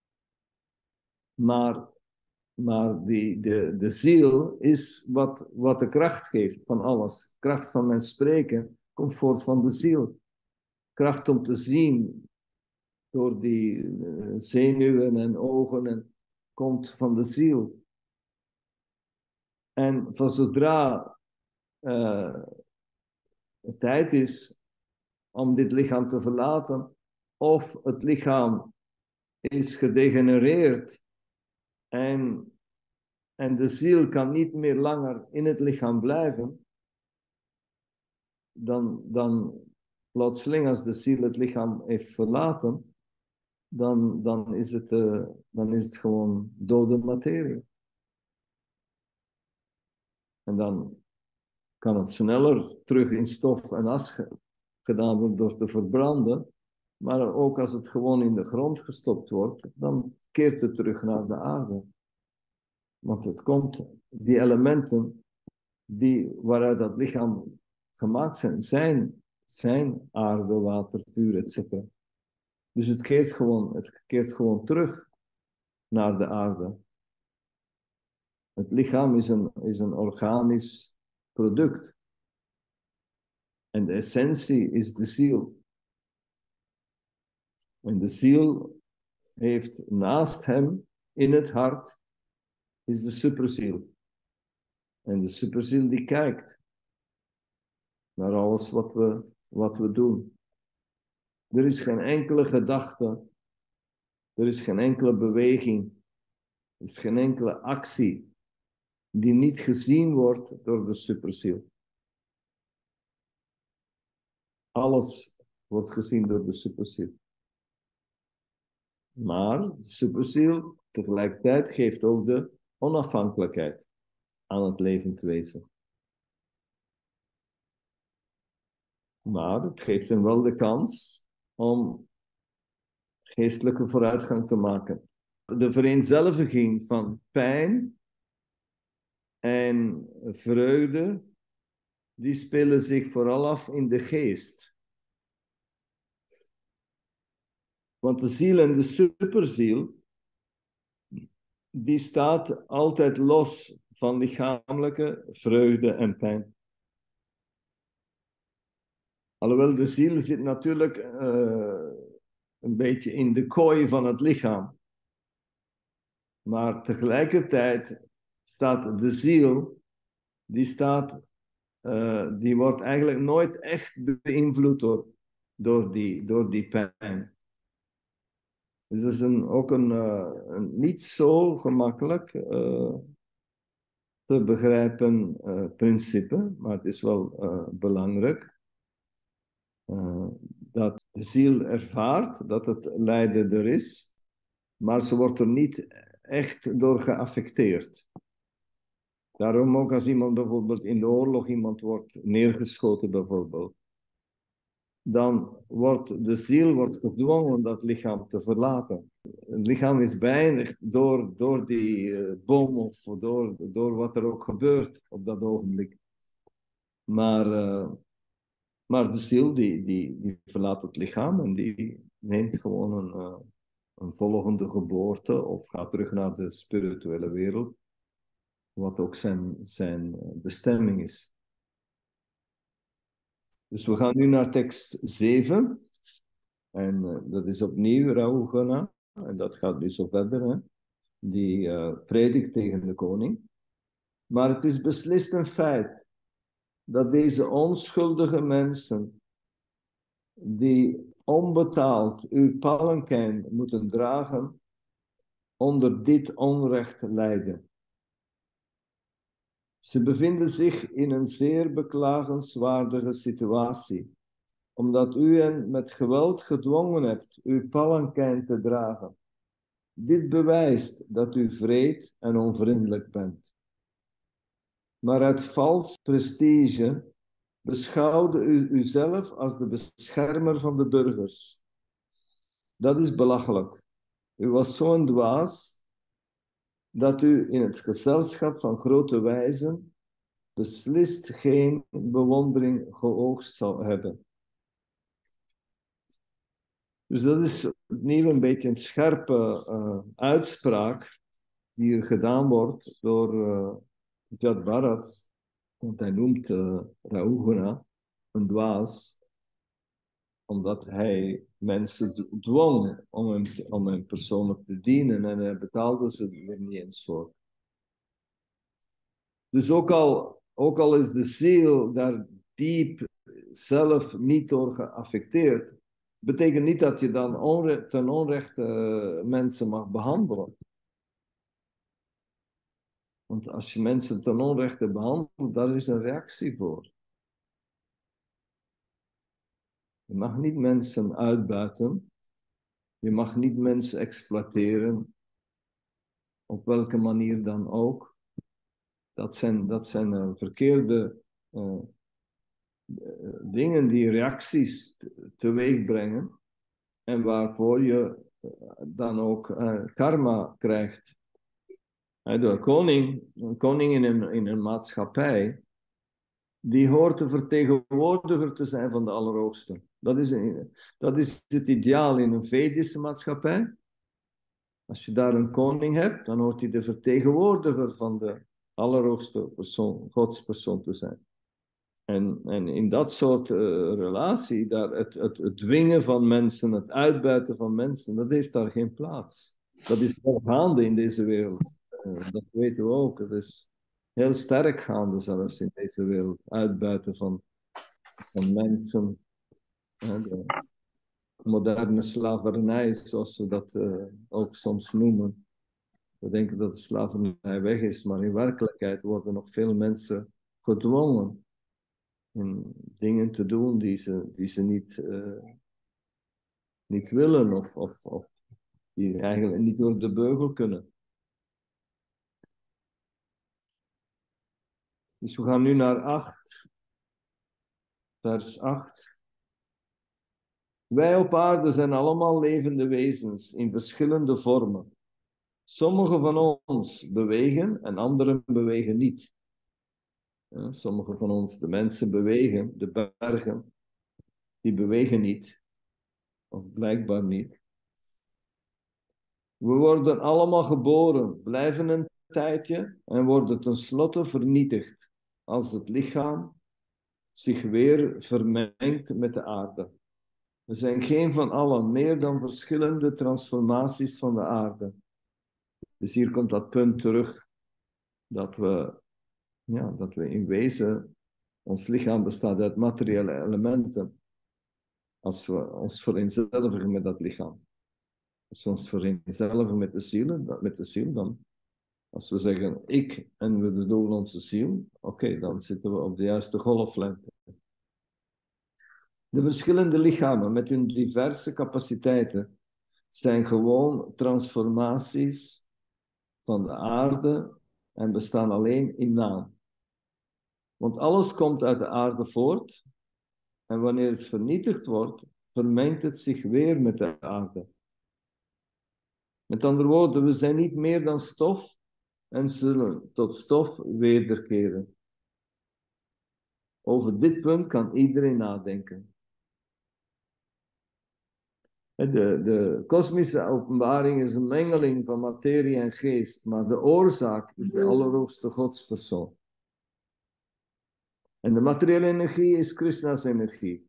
Maar, maar die, de, de ziel is wat, wat de kracht geeft van alles. Kracht van mijn spreken komt voort van de ziel. Kracht om te zien door die uh, zenuwen en ogen en komt van de ziel. En van zodra uh, het tijd is om dit lichaam te verlaten, of het lichaam is gedegenereerd en, en de ziel kan niet meer langer in het lichaam blijven, dan, dan plotseling als de ziel het lichaam heeft verlaten, dan, dan, is, het, uh, dan is het gewoon dode materie. En dan kan het sneller terug in stof en as gedaan worden door te verbranden. Maar ook als het gewoon in de grond gestopt wordt, dan keert het terug naar de aarde. Want het komt, die elementen die, waaruit dat lichaam gemaakt zijn, zijn, zijn aarde, water, vuur, et cetera. Dus het keert gewoon, het keert gewoon terug naar de aarde. Het lichaam is een, is een organisch product. En de essentie is de ziel. En de ziel heeft naast hem in het hart is de superziel. En de superziel die kijkt naar alles wat we, wat we doen. Er is geen enkele gedachte, er is geen enkele beweging, er is geen enkele actie die niet gezien wordt door de superziel. Alles wordt gezien door de superziel. Maar de superziel tegelijkertijd geeft ook de onafhankelijkheid aan het levend wezen. Maar het geeft hem wel de kans om geestelijke vooruitgang te maken. De vereenzelviging van pijn en vreugde, die spelen zich vooral af in de geest. Want de ziel en de superziel, die staat altijd los van lichamelijke vreugde en pijn. Alhoewel de ziel zit natuurlijk uh, een beetje in de kooi van het lichaam. Maar tegelijkertijd staat de ziel, die, staat, uh, die wordt eigenlijk nooit echt beïnvloed door, door, die, door die pijn. Dus dat is een, ook een, uh, een niet zo gemakkelijk uh, te begrijpen uh, principe, maar het is wel uh, belangrijk. Uh, dat de ziel ervaart dat het lijden er is, maar ze wordt er niet echt door geaffecteerd. Daarom ook als iemand bijvoorbeeld in de oorlog iemand wordt neergeschoten bijvoorbeeld, dan wordt de ziel wordt gedwongen dat lichaam te verlaten. Het lichaam is beëindigd door, door die uh, bom of door, door wat er ook gebeurt op dat ogenblik. Maar, uh, maar de ziel die, die, die verlaat het lichaam en die neemt gewoon een, uh, een volgende geboorte of gaat terug naar de spirituele wereld. Wat ook zijn, zijn bestemming is. Dus we gaan nu naar tekst zeven. En uh, dat is opnieuw Raugana. En dat gaat nu zo verder. Hè? Die uh, predikt tegen de koning. Maar het is beslist een feit dat deze onschuldige mensen die onbetaald uw palanquin moeten dragen, onder dit onrecht lijden. Ze bevinden zich in een zeer beklagenswaardige situatie, omdat u hen met geweld gedwongen hebt uw palanquin te dragen. Dit bewijst dat u wreed en onvriendelijk bent. Maar uit vals prestige beschouwde u uzelf als de beschermer van de burgers. Dat is belachelijk. U was zo'n dwaas dat u in het gezelschap van grote wijzen beslist geen bewondering geoogst zou hebben. Dus dat is opnieuw een beetje een scherpe uh, uitspraak die er gedaan wordt door uh, Jad Bharat. Want hij noemt uh, Rahugana een dwaas, omdat hij mensen dwong om hem, om hem persoonlijk te dienen en hij betaalde ze er niet eens voor. Dus ook al, ook al is de ziel daar diep zelf niet door geaffecteerd, betekent niet dat je dan onre ten onrechte uh, mensen mag behandelen. Want als je mensen ten onrechte behandelt, daar is een reactie voor. Je mag niet mensen uitbuiten. Je mag niet mensen exploiteren. Op welke manier dan ook. Dat zijn, dat zijn uh, verkeerde uh, dingen die reacties teweeg brengen. En waarvoor je uh, dan ook uh, karma krijgt. Uh, de koning, een koning in een, in een maatschappij, die hoort de vertegenwoordiger te zijn van de Allerhoogste. Dat is, een, dat is het ideaal in een Vedische maatschappij. Als je daar een koning hebt, dan hoort hij de vertegenwoordiger van de Allerhoogste persoon, godspersoon te zijn. En, en in dat soort uh, relatie, daar het, het, het dwingen van mensen, het uitbuiten van mensen, dat heeft daar geen plaats. Dat is wel gaande in deze wereld. Uh, dat weten we ook. Het is heel sterk gaande zelfs in deze wereld. Uitbuiten van, van mensen. Uh, de moderne slavernij, zoals we dat uh, ook soms noemen. We denken dat de slavernij weg is, maar in werkelijkheid worden nog veel mensen gedwongen in dingen te doen die ze, die ze niet, uh, niet willen of, of, of die eigenlijk niet door de beugel kunnen. Dus we gaan nu naar acht, vers acht. Wij op aarde zijn allemaal levende wezens in verschillende vormen. Sommigen van ons bewegen en anderen bewegen niet. Ja, sommigen van ons, de mensen bewegen, de bergen, die bewegen niet. Of blijkbaar niet. We worden allemaal geboren, blijven een tijdje en worden tenslotte vernietigd als het lichaam zich weer vermengt met de aarde. We zijn geen van allen, meer dan verschillende transformaties van de aarde. Dus hier komt dat punt terug dat we, ja, dat we in wezen, ons lichaam bestaat uit materiële elementen. Als we ons vereenzelvigen met dat lichaam. Als we ons vereenzelvigen met de ziel, met de ziel dan, als we zeggen ik en we bedoelen onze ziel, oké, okay, dan zitten we op de juiste golflengte. De verschillende lichamen met hun diverse capaciteiten zijn gewoon transformaties van de aarde en bestaan alleen in naam. Want alles komt uit de aarde voort en wanneer het vernietigd wordt, vermengt het zich weer met de aarde. Met andere woorden, we zijn niet meer dan stof en zullen tot stof wederkeren. Over dit punt kan iedereen nadenken. De, de kosmische openbaring is een mengeling van materie en geest, maar de oorzaak is de Allerhoogste Godspersoon. En de materiële energie is Krishna's energie.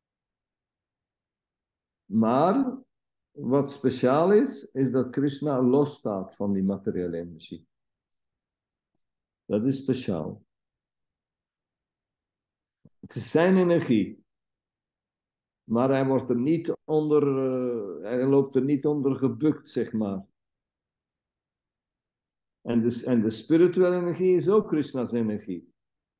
Maar wat speciaal is, is dat Krishna losstaat van die materiële energie. Dat is speciaal. Het is zijn energie. Maar hij wordt er niet onder, uh, hij loopt er niet onder gebukt, zeg maar. En de, en de spirituele energie is ook Krishna's energie.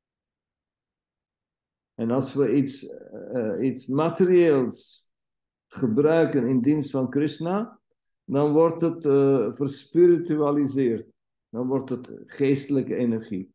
En als we iets, uh, iets materieels gebruiken in dienst van Krishna, dan wordt het uh, verspiritualiseerd. Dan wordt het geestelijke energie.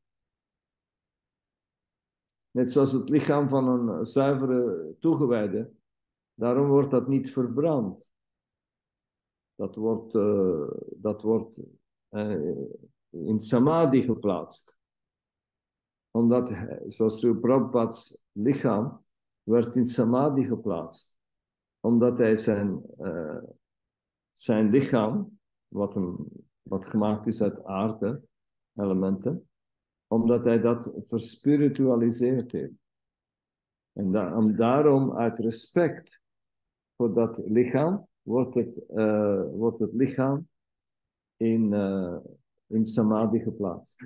Net zoals het lichaam van een zuivere toegewijde. Daarom wordt dat niet verbrand. Dat wordt, uh, dat wordt uh, in samadhi geplaatst. Omdat, hij, zoals Sri Prabhupada's lichaam, werd in samadhi geplaatst. Omdat hij zijn, uh, zijn lichaam, wat, een, wat gemaakt is uit aarde, elementen, omdat hij dat verspiritualiseerd heeft. En da en daarom, uit respect voor dat lichaam, wordt het, uh, wordt het lichaam in, uh, in samadhi geplaatst.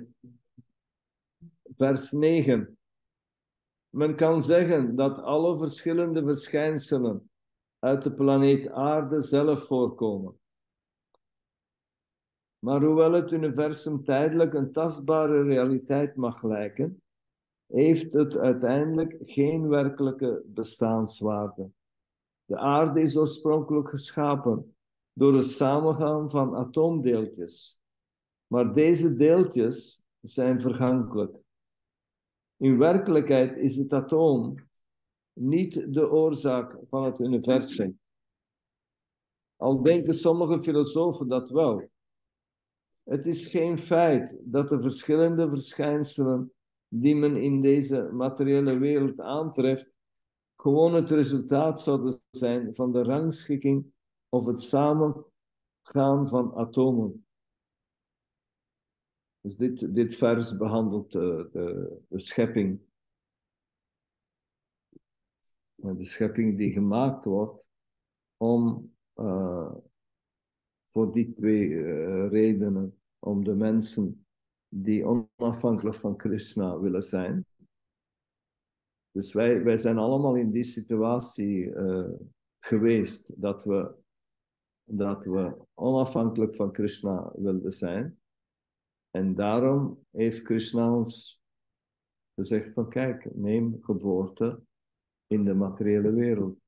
Vers negen. Men kan zeggen dat alle verschillende verschijnselen uit de planeet aarde zelf voorkomen. Maar hoewel het universum tijdelijk een tastbare realiteit mag lijken, heeft het uiteindelijk geen werkelijke bestaanswaarde. De aarde is oorspronkelijk geschapen door het samengaan van atoomdeeltjes. Maar deze deeltjes zijn vergankelijk. In werkelijkheid is het atoom niet de oorzaak van het universum. Al denken sommige filosofen dat wel. Het is geen feit dat de verschillende verschijnselen die men in deze materiële wereld aantreft, gewoon het resultaat zouden zijn van de rangschikking of het samengaan van atomen. Dus dit, dit vers behandelt de, de, de schepping. De schepping die gemaakt wordt om, uh, voor die twee uh, redenen, om de mensen die onafhankelijk van Krishna willen zijn. Dus wij, wij zijn allemaal in die situatie uh, geweest, dat we, dat we onafhankelijk van Krishna wilden zijn. En daarom heeft Krishna ons gezegd van kijk, neem geboorte in de materiële wereld.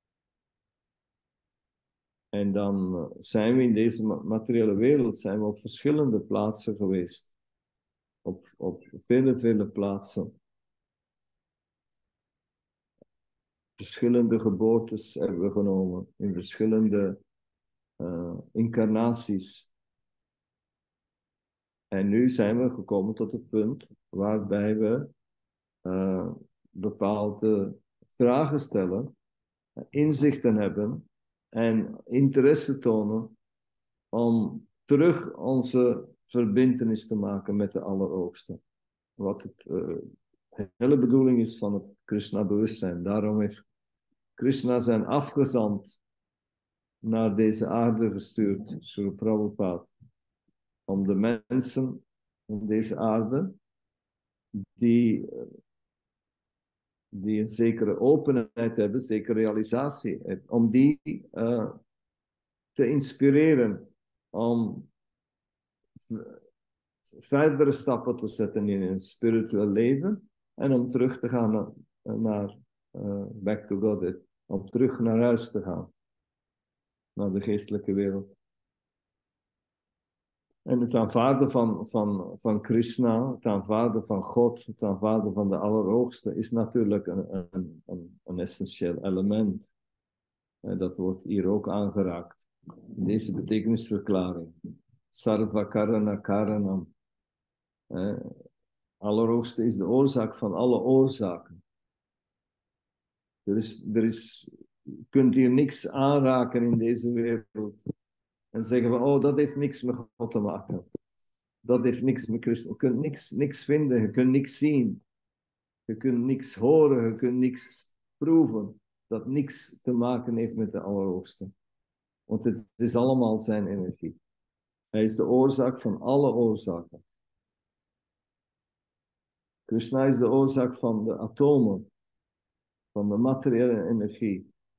En dan zijn we in deze materiële wereld zijn we op verschillende plaatsen geweest. Op, op vele, vele plaatsen. Verschillende geboortes hebben we genomen. In verschillende uh, incarnaties. En nu zijn we gekomen tot het punt waarbij we uh, bepaalde vragen stellen, inzichten hebben en interesse tonen om terug onze verbintenis te maken met de Allerhoogste. Wat het, uh, de hele bedoeling is van het Krishna-bewustzijn. Daarom heeft Krishna zijn afgezant naar deze aarde gestuurd, Sri Prabhupada, om de mensen op deze aarde die, die een zekere openheid hebben, zekere realisatie, om die uh, te inspireren, om verdere stappen te zetten in hun spiritueel leven en om terug te gaan naar, naar uh, back to God, om terug naar huis te gaan, naar de geestelijke wereld. En het aanvaarden van, van, van Krishna, het aanvaarden van God, het aanvaarden van de Allerhoogste is natuurlijk een, een, een, een essentieel element. En dat wordt hier ook aangeraakt. In deze betekenisverklaring. Sarva karana karanam. Eh, Allerhoogste is de oorzaak van alle oorzaken. Er is, er is, je kunt hier niks aanraken in deze wereld. En zeggen we, oh, dat heeft niks met God te maken. Dat heeft niks met Christus. Je kunt niks, niks vinden, je kunt niks zien. Je kunt niks horen, je kunt niks proeven. Dat niks te maken heeft met de Allerhoogste. Want het is allemaal zijn energie. Hij is de oorzaak van alle oorzaken. Krishna is de oorzaak van de atomen, van de materiële energie.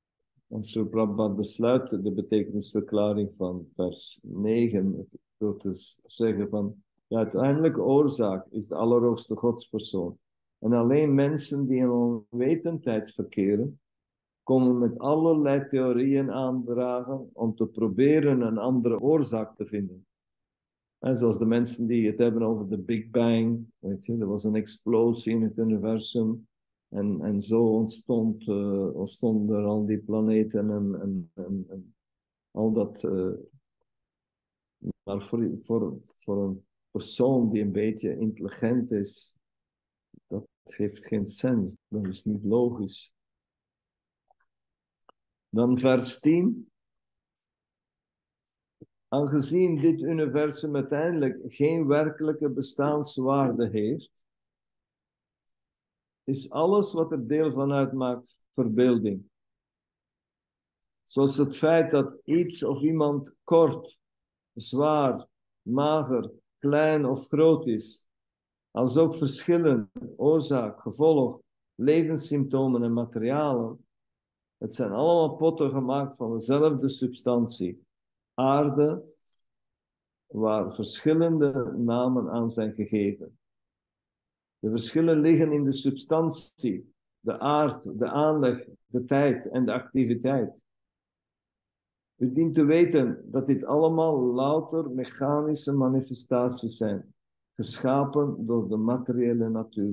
En Sri Prabhupada besluit de betekenisverklaring van vers negen door te zeggen van de uiteindelijke oorzaak is de allerhoogste godspersoon. En alleen mensen die in onwetendheid verkeren, komen met allerlei theorieën aandragen om te proberen een andere oorzaak te vinden. En zoals de mensen die het hebben over de Big Bang, weet je, er was een explosie in het universum. En, en zo ontstond, uh, ontstonden er al die planeten en, en, en, en al dat. Uh, maar voor, voor, voor een persoon die een beetje intelligent is, dat heeft geen sens. Dat is niet logisch. Dan vers tien. Aangezien dit universum uiteindelijk geen werkelijke bestaanswaarde heeft, is alles wat er deel van uitmaakt verbeelding. Zoals het feit dat iets of iemand kort, zwaar, mager, klein of groot is, als ook verschillen, oorzaak, gevolg, levenssymptomen en materialen. Het zijn allemaal potten gemaakt van dezelfde substantie, aarde, waar verschillende namen aan zijn gegeven. De verschillen liggen in de substantie, de aard, de aanleg, de tijd en de activiteit. U dient te weten dat dit allemaal louter mechanische manifestaties zijn, geschapen door de materiële natuur.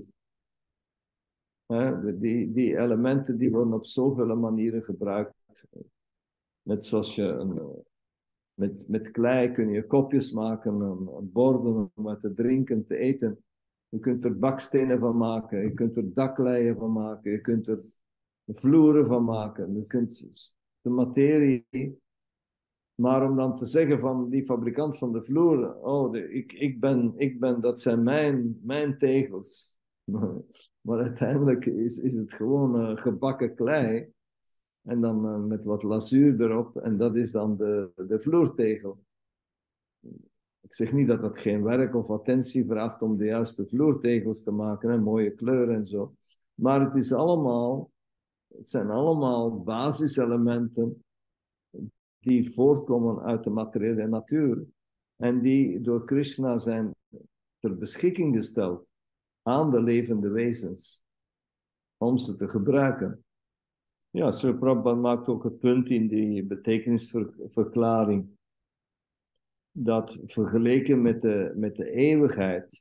He, die, die elementen die worden op zoveel manieren gebruikt. Net zoals je een, met, met klei kun je kopjes maken, een, een borden om uit te drinken, te eten. Je kunt er bakstenen van maken, je kunt er dakleien van maken, je kunt er vloeren van maken. Je kunt de materie. Maar om dan te zeggen van die fabrikant van de vloer, oh, de, ik, ik, ben, ik ben, dat zijn mijn, mijn tegels. Maar uiteindelijk is, is het gewoon uh, gebakken klei. En dan uh, met wat lazuur erop. En dat is dan de, de vloertegel. Ik zeg niet dat dat geen werk of attentie vraagt om de juiste vloertegels te maken. Hè, mooie kleuren en zo. Maar het is allemaal, het zijn allemaal basiselementen die voortkomen uit de materiële natuur. En die door Krishna zijn ter beschikking gesteld aan de levende wezens. Om ze te gebruiken. Ja, Sri Prabhupada maakt ook het punt in die betekenisverklaring. Dat vergeleken met de, met de eeuwigheid.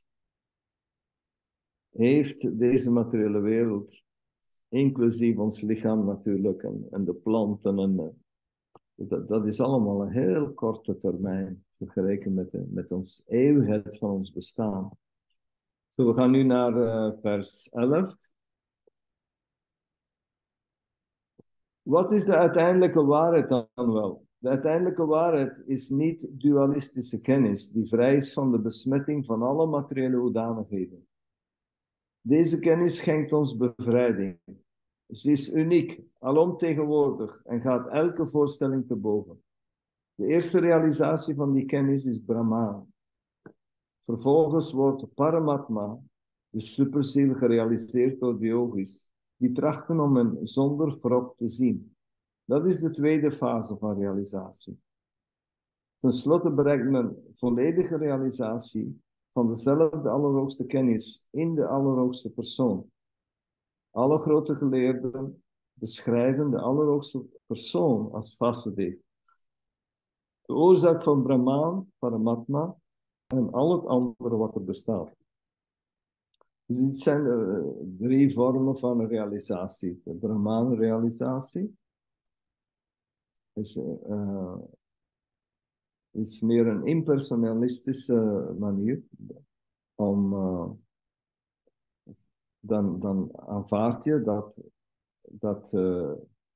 Heeft deze materiële wereld. Inclusief ons lichaam natuurlijk. En, en de planten en Dat, dat is allemaal een heel korte termijn, vergeleken met, de, met ons eeuwigheid van ons bestaan. Zo, we gaan nu naar uh, vers elf. Wat is de uiteindelijke waarheid dan wel? De uiteindelijke waarheid is niet dualistische kennis, die vrij is van de besmetting van alle materiële hoedanigheden. Deze kennis schenkt ons bevrijding. Ze is uniek, alomtegenwoordig en gaat elke voorstelling te boven. De eerste realisatie van die kennis is Brahman. Vervolgens wordt Paramatma, de superziel, gerealiseerd door de yogis, die trachten om hem zonder wrok te zien. Dat is de tweede fase van realisatie. Ten slotte bereikt men volledige realisatie van dezelfde allerhoogste kennis in de allerhoogste persoon. Alle grote geleerden beschrijven de allerhoogste persoon als Vasudeva. De oorzaak van Brahman, Paramatma en al het andere wat er bestaat. Dus dit zijn de drie vormen van realisatie. De Brahman-realisatie is, uh, is meer een impersonalistische manier om... Uh, Dan, dan aanvaard je dat, dat, uh,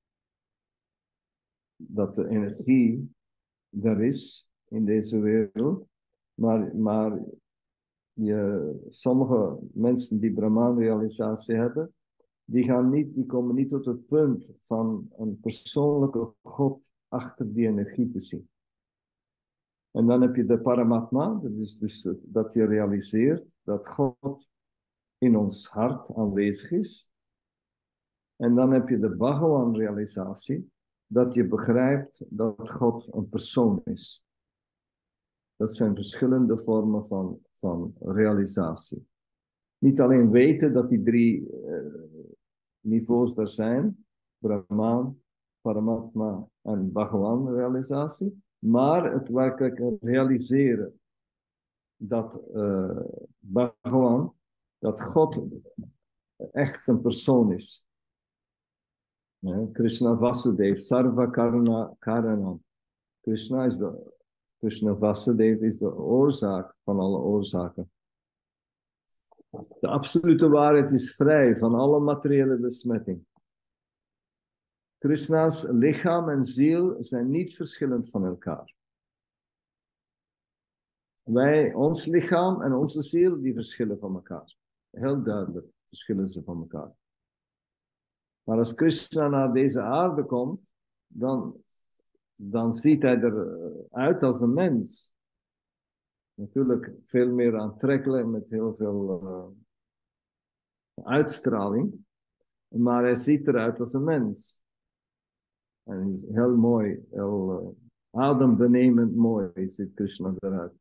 dat de energie er is in deze wereld, maar, maar je, sommige mensen die Brahman-realisatie hebben, die, gaan niet, die komen niet tot het punt van een persoonlijke God achter die energie te zien. En dan heb je de Paramatma, dat is dus dat je realiseert dat God in ons hart aanwezig is. En dan heb je de Bhagavan-realisatie, dat je begrijpt dat God een persoon is. Dat zijn verschillende vormen van, van realisatie. Niet alleen weten dat die drie uh, niveaus er zijn, Brahman, Paramatma en Bhagavan realisatie, maar het werkelijk realiseren dat uh, Bhagavan, dat God echt een persoon is. Ja, Krishna Vasudeva, Sarva Karna Karanam. Krishna is de, Krishna Vasudeva is de oorzaak van alle oorzaken. De absolute waarheid is vrij van alle materiële besmetting. Krishna's lichaam en ziel zijn niet verschillend van elkaar. Wij, ons lichaam en onze ziel, die verschillen van elkaar. Heel duidelijk verschillen ze van elkaar. Maar als Krishna naar deze aarde komt, dan, dan ziet hij eruit als een mens. Natuurlijk veel meer aantrekkelijk, met heel veel uh, uitstraling. Maar hij ziet eruit als een mens. En hij is heel mooi, heel uh, adembenemend mooi ziet Krishna eruit.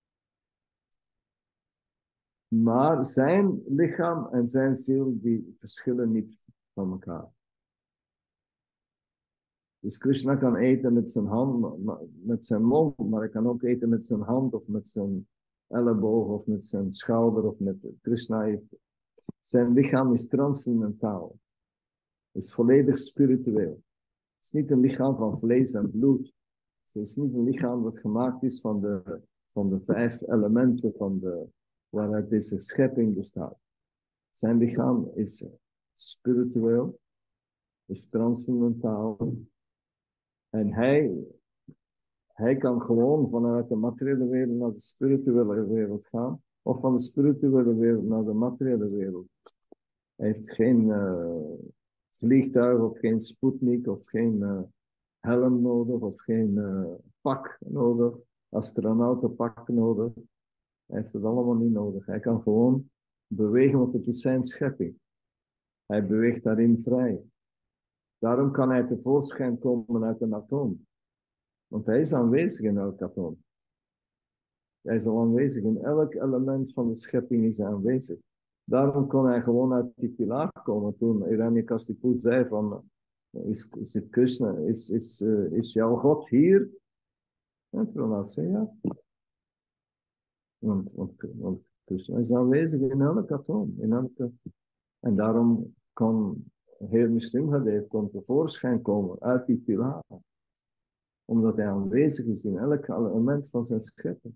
Maar zijn lichaam en zijn ziel, die verschillen niet van elkaar. Dus Krishna kan eten met zijn hand, met zijn mond, maar hij kan ook eten met zijn hand of met zijn elleboog of met zijn schouder of met Krishna heeft. Zijn lichaam is transcendentaal. Het is volledig spiritueel. Het is niet een lichaam van vlees en bloed. Het is niet een lichaam dat gemaakt is van de, van de vijf elementen van de, waaruit deze schepping bestaat. Zijn lichaam is spiritueel, is transcendentaal. En hij, hij kan gewoon vanuit de materiële wereld naar de spirituele wereld gaan. Of van de spirituele wereld naar de materiële wereld. Hij heeft geen uh, vliegtuig of geen Sputnik of geen uh, helm nodig of geen uh, pak nodig. Astronautenpak nodig. Hij heeft het allemaal niet nodig. Hij kan gewoon bewegen, want het is zijn schepping. Hij beweegt daarin vrij. Daarom kan hij tevoorschijn komen uit een atoom. Want hij is aanwezig in elk atoom. Hij is al aanwezig in elk element van de schepping is hij aanwezig. Daarom kon hij gewoon uit die pilaar komen toen Hiranyakasipu zei van is, is het Krishna, is, is, uh, is jouw God hier? En toen had ze ja. Want, want, want Krishna is aanwezig in elk atoom. In elke, en daarom kon Heer Nrsimhadev kon tevoorschijn komen uit die pilaar. Omdat hij aanwezig is in elk element van zijn schepping.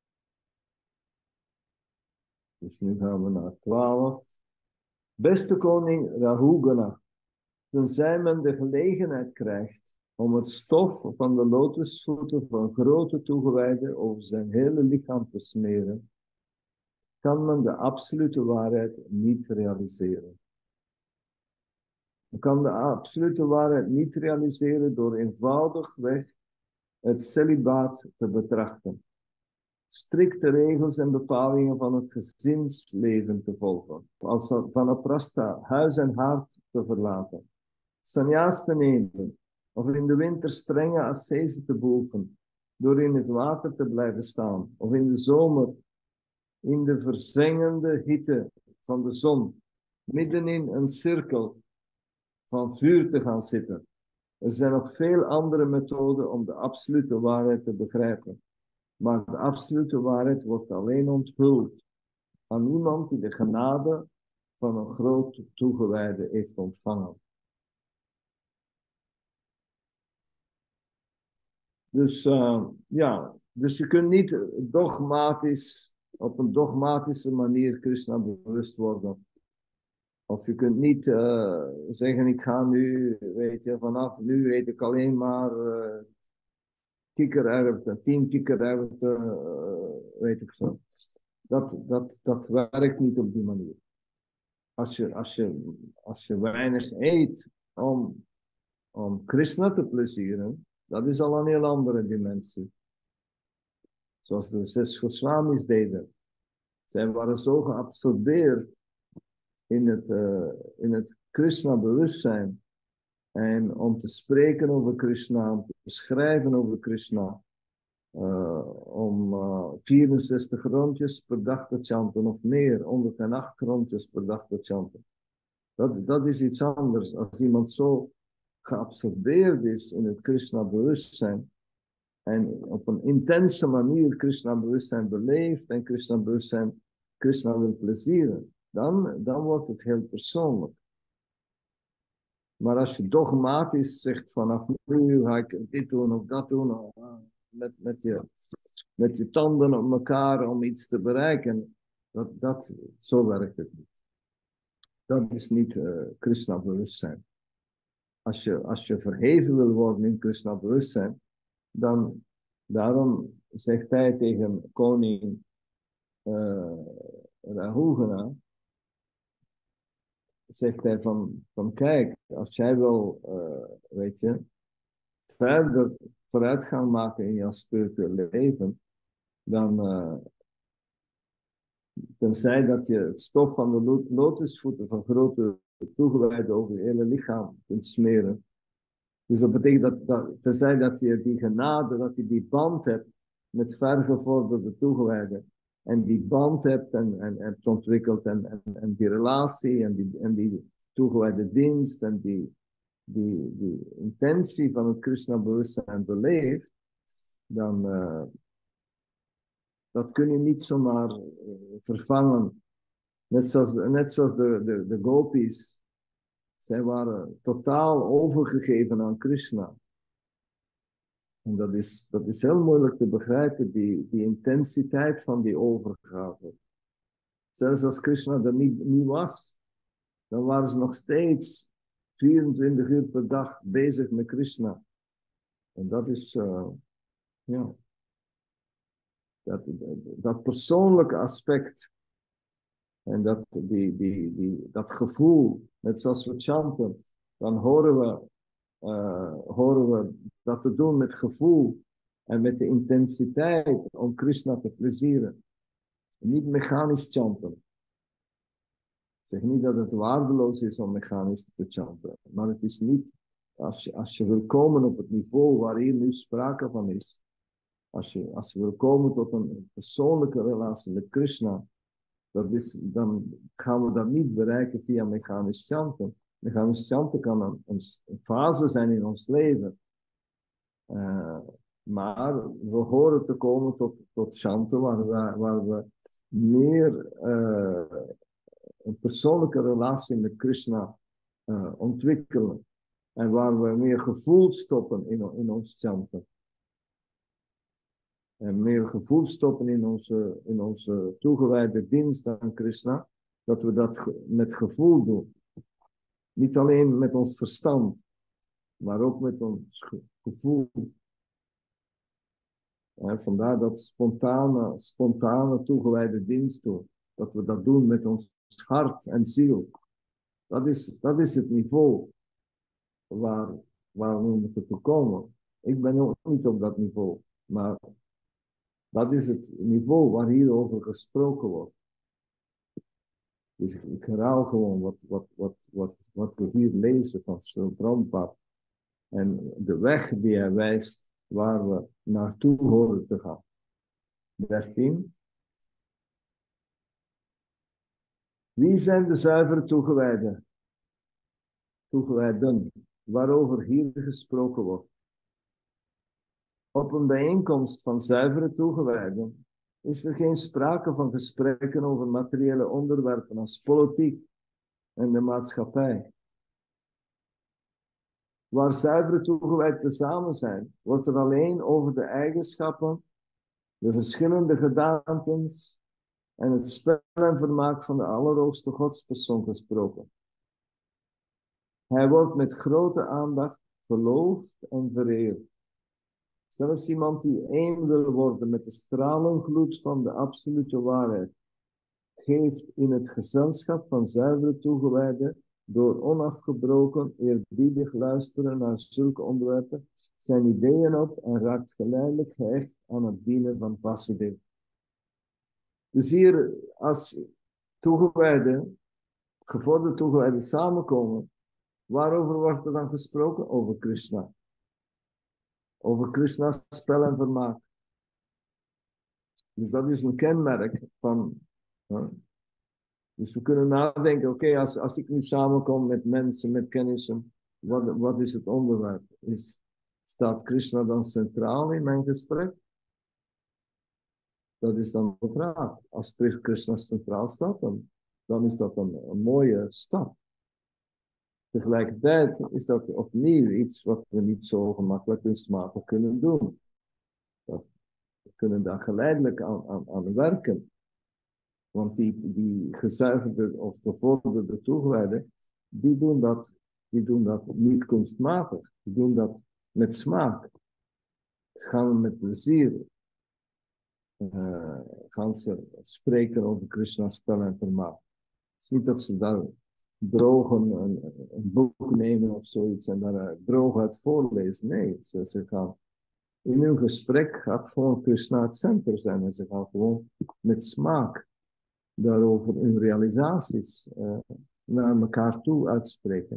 Dus nu gaan we naar twaalf. Beste koning Rahugana, tenzij men de gelegenheid krijgt om het stof van de lotusvoeten van grote toegewijden over zijn hele lichaam te smeren, kan men de absolute waarheid niet realiseren. Men kan de absolute waarheid niet realiseren door eenvoudigweg het celibaat te betrachten. Strikte regels en bepalingen van het gezinsleven te volgen. Als van een prasta huis en haard te verlaten. Sannyas te nemen. Of in de winter strenge ascese te beoefenen. Door in het water te blijven staan. Of in de zomer in de verzengende hitte van de zon. Midden in een cirkel van vuur te gaan zitten. Er zijn nog veel andere methoden om de absolute waarheid te begrijpen. Maar de absolute waarheid wordt alleen onthuld aan iemand die de genade van een groot toegewijde heeft ontvangen. Dus uh, ja, dus je kunt niet dogmatisch, op een dogmatische manier Krishna bewust worden. Of je kunt niet uh, zeggen, ik ga nu, weet je, vanaf nu eet ik alleen maar uh, kikkererwten, tien kikkererwten, uh, weet ik zo. Dat, dat, dat werkt niet op die manier. Als je, als je, als je weinig eet om, om Krishna te plezieren, dat is al een heel andere dimensie. Zoals de zes Goswamis deden. Zij waren zo geabsorbeerd in het, uh, in het Krishna-bewustzijn, En om te spreken over Krishna, om te schrijven over Krishna. Uh, om uh, vierenzestig rondjes per dag te chanten of meer, honderdacht rondjes per dag te chanten. Dat, dat is iets anders. Als iemand zo geabsorbeerd is in het Krishna-bewustzijn en op een intense manier Krishna-bewustzijn beleeft en Krishna-bewustzijn Krishna wil plezieren, dan, dan wordt het heel persoonlijk. Maar als je dogmatisch zegt vanaf nu ga ik dit doen of dat doen, met, met, je, met je tanden op elkaar om iets te bereiken, dat, dat, zo werkt het niet. Dat is niet uh, Krishna-bewustzijn. Als je, als je verheven wil worden in Krishna-bewustzijn, dan, daarom zegt hij tegen koning uh, Rahugana, zegt hij van, van kijk, als jij wil, uh, weet je, verder vooruitgang maken in jouw spirituele leven, dan, uh, tenzij dat je het stof van de lotusvoeten van grote toegewijden over je hele lichaam kunt smeren. Dus dat betekent dat, dat tenzij dat je die genade, dat je die band hebt met vergevorderde toegewijden. En die band hebt en, en, en hebt ontwikkeld en, en, en die relatie en die, en die toegewijde dienst en die, die, die intentie van het Krishna-bewustzijn beleeft, dan uh, dat kun je niet zomaar uh, vervangen. Net zoals, net zoals de, de, de gopis, zij waren totaal overgegeven aan Krishna. En dat is, dat is heel moeilijk te begrijpen, die, die intensiteit van die overgave. Zelfs als Krishna er niet, niet was, dan waren ze nog steeds vierentwintig uur per dag bezig met Krishna. En dat is, uh, ja, dat, dat persoonlijke aspect. En dat, die, die, die, dat gevoel, net zoals we chanten, dan horen we, uh, horen we dat te doen met gevoel en met de intensiteit om Krishna te plezieren. Niet mechanisch chanten. Ik zeg niet dat het waardeloos is om mechanisch te chanten, maar het is niet, als je, als je wil komen op het niveau waar hier nu sprake van is, als je, als je wil komen tot een persoonlijke relatie met Krishna, dat is, dan gaan we dat niet bereiken via mechanisch chanten. Mechanisch chanten kan een, een, een fase zijn in ons leven. Uh, maar we horen te komen tot, tot chanten waar we, waar we meer uh, een persoonlijke relatie met Krishna uh, ontwikkelen. En waar we meer gevoel stoppen in, in ons chanten. En meer gevoel stoppen in onze, in onze toegewijde dienst aan Krishna, dat we dat met gevoel doen. Niet alleen met ons verstand, maar ook met ons gevoel. En vandaar dat spontane, spontane toegewijde dienst doen. Dat we dat doen met ons hart en ziel. Dat is, dat is het niveau waar, waar we moeten komen. Ik ben ook niet op dat niveau, maar dat is het niveau waar hierover gesproken wordt. Dus ik, ik herhaal gewoon wat, wat, wat, wat, wat we hier lezen van Sri Prabhupada. En de weg die hij wijst waar we naartoe horen te gaan. dertien. Wie zijn de zuivere toegewijden? Toegewijden, waarover hier gesproken wordt. Op een bijeenkomst van zuivere toegewijden is er geen sprake van gesprekken over materiële onderwerpen als politiek en de maatschappij. Waar zuivere toegewijden tezamen zijn, wordt er alleen over de eigenschappen, de verschillende gedaantes en het spel en vermaak van de Allerhoogste Godspersoon gesproken. Hij wordt met grote aandacht geloofd en vereerd. Zelfs iemand die één wil worden met de stralengloed van de absolute waarheid, geeft in het gezelschap van zuivere toegewijden door onafgebroken eerbiedig luisteren naar zulke onderwerpen zijn ideeën op en raakt geleidelijk gehecht aan het dienen van Vasudeva. Dus hier, als toegewijden, gevorderde toegewijden samenkomen, Waarover wordt er dan gesproken? Over Krishna. Over Krishna's spel en vermaak. Dus dat is een kenmerk van... Huh? Dus we kunnen nadenken, oké, okay, als, als ik nu samenkom met mensen, met kennissen, wat, wat is het onderwerp? Is, staat Krishna dan centraal in mijn gesprek? Dat is dan de vraag. Als terug Krishna centraal staat, dan, dan is dat een, een mooie stap. Tegelijkertijd is dat opnieuw iets wat we niet zo gemakkelijk kunstmatig kunnen doen. Dat, we kunnen daar geleidelijk aan, aan, aan werken. Want die, die gezuiverde of gevorderde toegewijden, die doen dat, die doen dat niet kunstmatig. Die doen dat met smaak. Gaan met plezier. Uh, gaan ze spreken over Krishna's spel en vermaak. Het is niet dat ze daar droog een, een, een boek nemen of zoiets en daar uh, droog uit voorlezen. Nee, ze, ze gaan in hun gesprek gaat gewoon Krishna het centrum zijn en ze gaan gewoon met smaak daarover hun realisaties uh, naar elkaar toe uitspreken.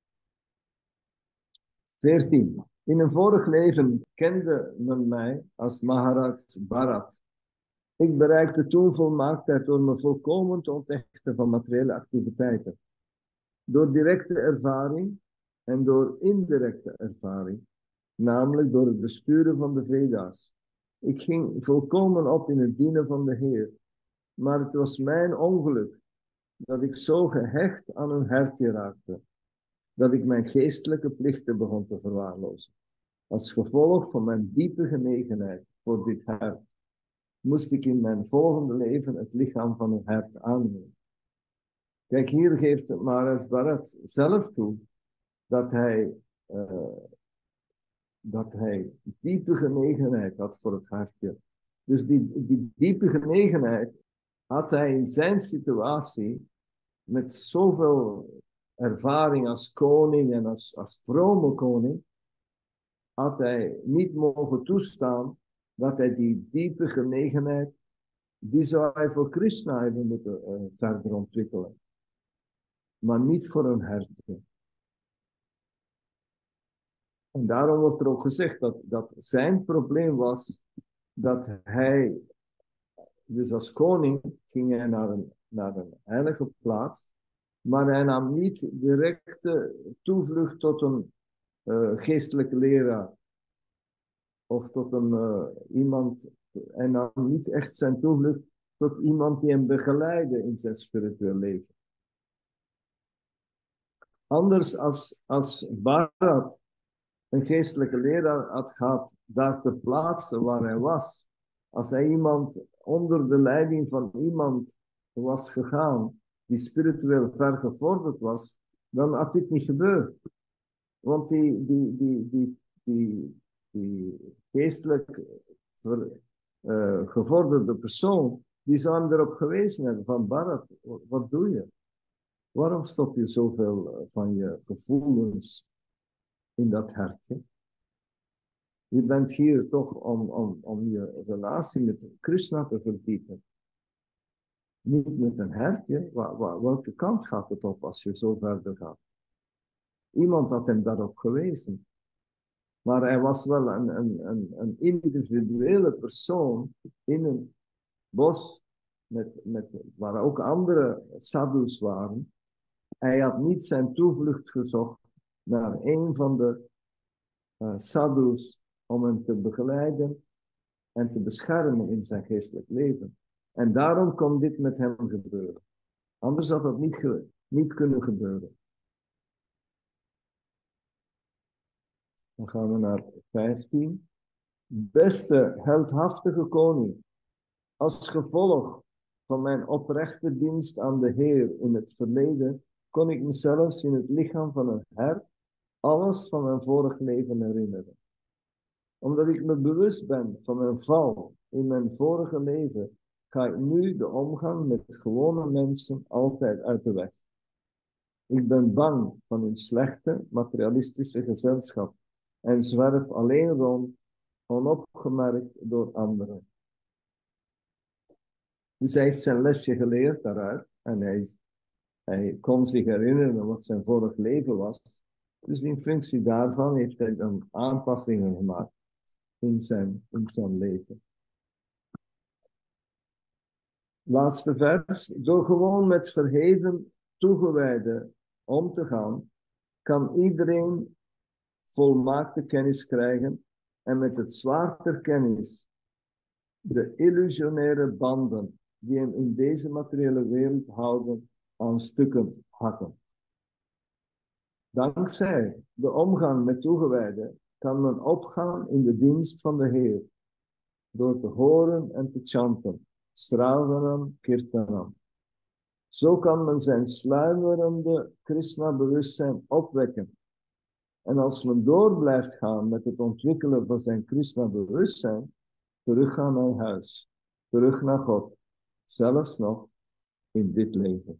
veertien. In een vorig leven kende men mij als Maharaj Bharat. Ik bereikte toen volmaaktheid door me volkomen te onthechten van materiële activiteiten. Door directe ervaring en door indirecte ervaring, namelijk door het besturen van de Veda's. Ik ging volkomen op in het dienen van de Heer, maar het was mijn ongeluk dat ik zo gehecht aan een hertje raakte, dat ik mijn geestelijke plichten begon te verwaarlozen. Als gevolg van mijn diepe genegenheid voor dit hert, moest ik in mijn volgende leven het lichaam van een hert aannemen. Kijk, hier geeft Maharaj Bharat zelf toe dat hij, uh, dat hij diepe genegenheid had voor het hertje. Dus die, die diepe genegenheid had hij in zijn situatie met zoveel ervaring als koning en als, als vrome koning, had hij niet mogen toestaan dat hij die diepe genegenheid, die zou hij voor Krishna hebben moeten uh, verder ontwikkelen. Maar niet voor een hertje. En daarom wordt er ook gezegd dat, dat zijn probleem was dat hij, dus als koning ging hij naar een, naar een heilige plaats, maar hij nam niet directe toevlucht tot een uh, geestelijke leraar. Of tot een, uh, iemand, hij nam niet echt zijn toevlucht tot iemand die hem begeleidde in zijn spiritueel leven. Anders als, als Bharat een geestelijke leraar had gehad daar ter plaatse waar hij was. Als hij iemand onder de leiding van iemand was gegaan die spiritueel ver gevorderd was, dan had dit niet gebeurd. Want die, die, die, die, die, die geestelijk ver, uh, gevorderde persoon, die zou hem erop gewezen hebben van Bharat, wat doe je? Waarom stop je zoveel van je gevoelens in dat hertje? Je bent hier toch om, om, om je relatie met Krishna te verdiepen. Niet met een hertje. Waar, waar, welke kant gaat het op als je zo verder gaat? Iemand had hem daarop gewezen. Maar hij was wel een, een, een, een individuele persoon in een bos, met, met, waar ook andere sadhus waren. Hij had niet zijn toevlucht gezocht naar een van de uh, sadhus om hem te begeleiden en te beschermen in zijn geestelijk leven. En daarom kon dit met hem gebeuren. Anders had dat niet, ge niet kunnen gebeuren. Dan gaan we naar vijftien. Beste heldhaftige koning, als gevolg van mijn oprechte dienst aan de Heer in het verleden, kon ik mezelf in het lichaam van een hert alles van mijn vorig leven herinneren. Omdat ik me bewust ben van mijn val in mijn vorige leven, ga ik nu de omgang met gewone mensen altijd uit de weg. Ik ben bang van hun slechte, materialistische gezelschap en zwerf alleen rond, onopgemerkt door anderen. Dus hij heeft zijn lesje geleerd daaruit en hij is Hij kon zich herinneren wat zijn vorig leven was. Dus in functie daarvan heeft hij dan aanpassingen gemaakt in zijn, in zijn leven. Laatste vers. Door gewoon met verheven toegewijden om te gaan, kan iedereen volmaakte kennis krijgen en met het zwaard der kennis de illusionaire banden die hem in deze materiële wereld houden aan stukken hakken. Dankzij de omgang met toegewijden kan men opgaan in de dienst van de Heer door te horen en te chanten, Sravanam Kirtanam. Zo kan men zijn sluimerende Krishna-bewustzijn opwekken. En als men door blijft gaan met het ontwikkelen van zijn Krishna-bewustzijn, teruggaan naar huis, terug naar God, zelfs nog in dit leven.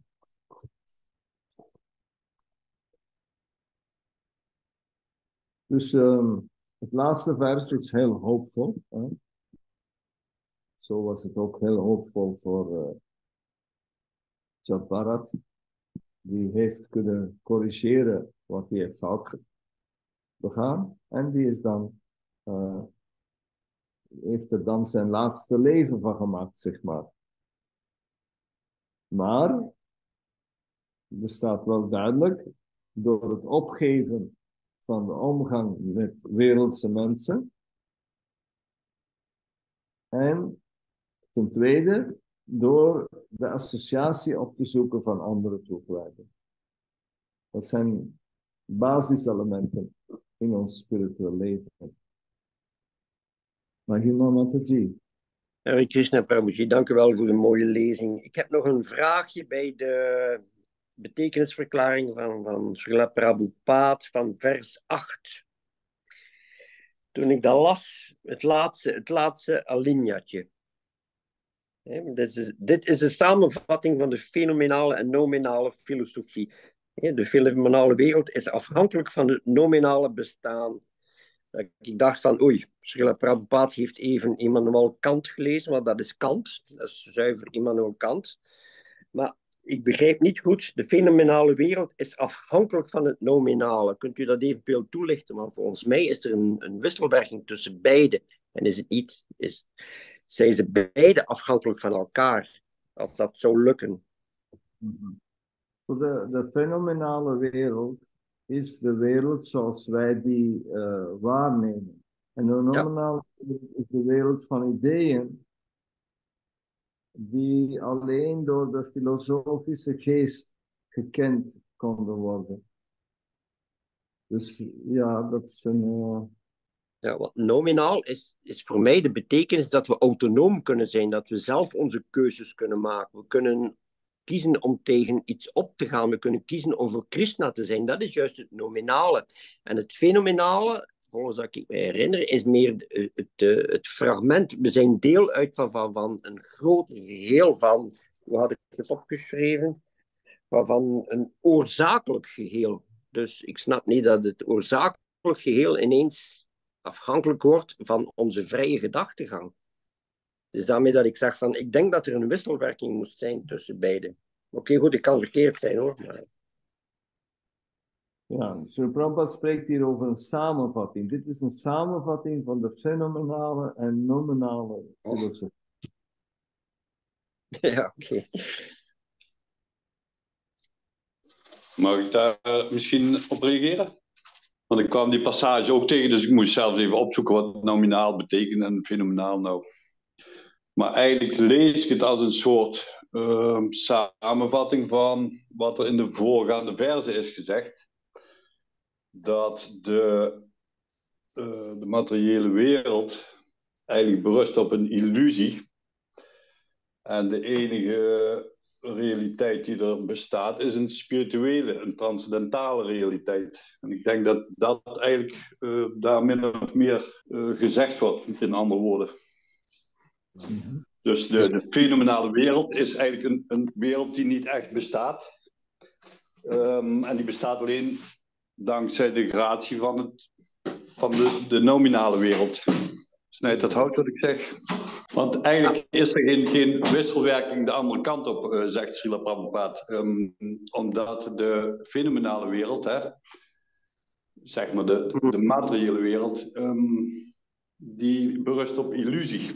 Dus um, het laatste vers is heel hoopvol. Hè? Zo was het ook heel hoopvol voor uh, Chad Bharat. Die heeft kunnen corrigeren wat hij heeft fout begaan. En die is dan, uh, heeft er dan zijn laatste leven van gemaakt, zeg maar. Maar, er staat wel duidelijk, door het opgeven van de omgang met wereldse mensen. En ten tweede, door de associatie op te zoeken van andere toegewijden. Dat zijn basiselementen in ons spiritueel leven. Mahima Mataji. Hare Krishna Prabhuji, dank u wel voor de mooie lezing. Ik heb nog een vraagje bij de betekenisverklaring van, van Srila Prabhupada van vers acht. Toen ik dat las, het laatste, het laatste alinjatje. Dit is, dit is een samenvatting van de fenomenale en nominale filosofie. De fenomenale wereld is afhankelijk van het nominale bestaan. Ik dacht van, oei, Srila Prabhupada heeft even Immanuel Kant gelezen, want dat is Kant. Dat is zuiver Immanuel Kant. Maar ik begrijp niet goed, de fenomenale wereld is afhankelijk van het nominale. Kunt u dat eventueel toelichten? Want volgens mij is er een, een wisselwerking tussen beide. En is het niet, is, zijn ze beide afhankelijk van elkaar, als dat zou lukken? Mm-hmm. de, de fenomenale wereld is de wereld zoals wij die uh, waarnemen. En de nominale wereld is de wereld van ideeën die alleen door de filosofische geest gekend konden worden. Dus ja, dat is een... Uh... Ja, wat nominaal is, is voor mij de betekenis dat we autonoom kunnen zijn, dat we zelf onze keuzes kunnen maken. We kunnen kiezen om tegen iets op te gaan, we kunnen kiezen om voor Krishna te zijn. Dat is juist het nominale. En het fenomenale, volgens wat ik me herinner, is meer het, het, het fragment. We zijn deel uit van, van, van een groot geheel van, hoe had ik het opgeschreven? Van, van een oorzakelijk geheel. Dus ik snap niet dat het oorzakelijk geheel ineens afhankelijk wordt van onze vrije gedachtegang. Dus daarmee dat ik zeg van, ik denk dat er een wisselwerking moest zijn tussen beiden. Oké, okay, goed, ik kan verkeerd zijn hoor. Maar... Ja, Sri Prabhupada spreekt hier over een samenvatting. Dit is een samenvatting van de fenomenale en nominale filosofie. Ja, oké. Okay. Mag ik daar uh, misschien op reageren? Want ik kwam die passage ook tegen, dus ik moest zelfs even opzoeken wat nominaal betekent en fenomenaal nou. Maar eigenlijk lees ik het als een soort uh, samenvatting van wat er in de voorgaande verzen is gezegd. Dat de, uh, de materiële wereld eigenlijk berust op een illusie. En de enige realiteit die er bestaat is een spirituele, een transcendentale realiteit. En ik denk dat dat eigenlijk uh, daar min of meer uh, gezegd wordt, in andere woorden. Mm-hmm. Dus de, de fenomenale wereld is eigenlijk een, een wereld die niet echt bestaat. Um, en die bestaat alleen dankzij de gratie van, het, van de, de nominale wereld. Snijdt dat hout wat ik zeg? Want eigenlijk is er geen, geen wisselwerking de andere kant op, uh, zegt Srila Prabhupada. Um, omdat de fenomenale wereld, hè, zeg maar de, de materiële wereld, um, die berust op illusie.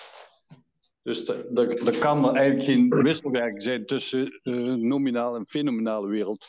Dus er kan er eigenlijk geen wisselwerking zijn tussen uh, nominale en fenomenale wereld.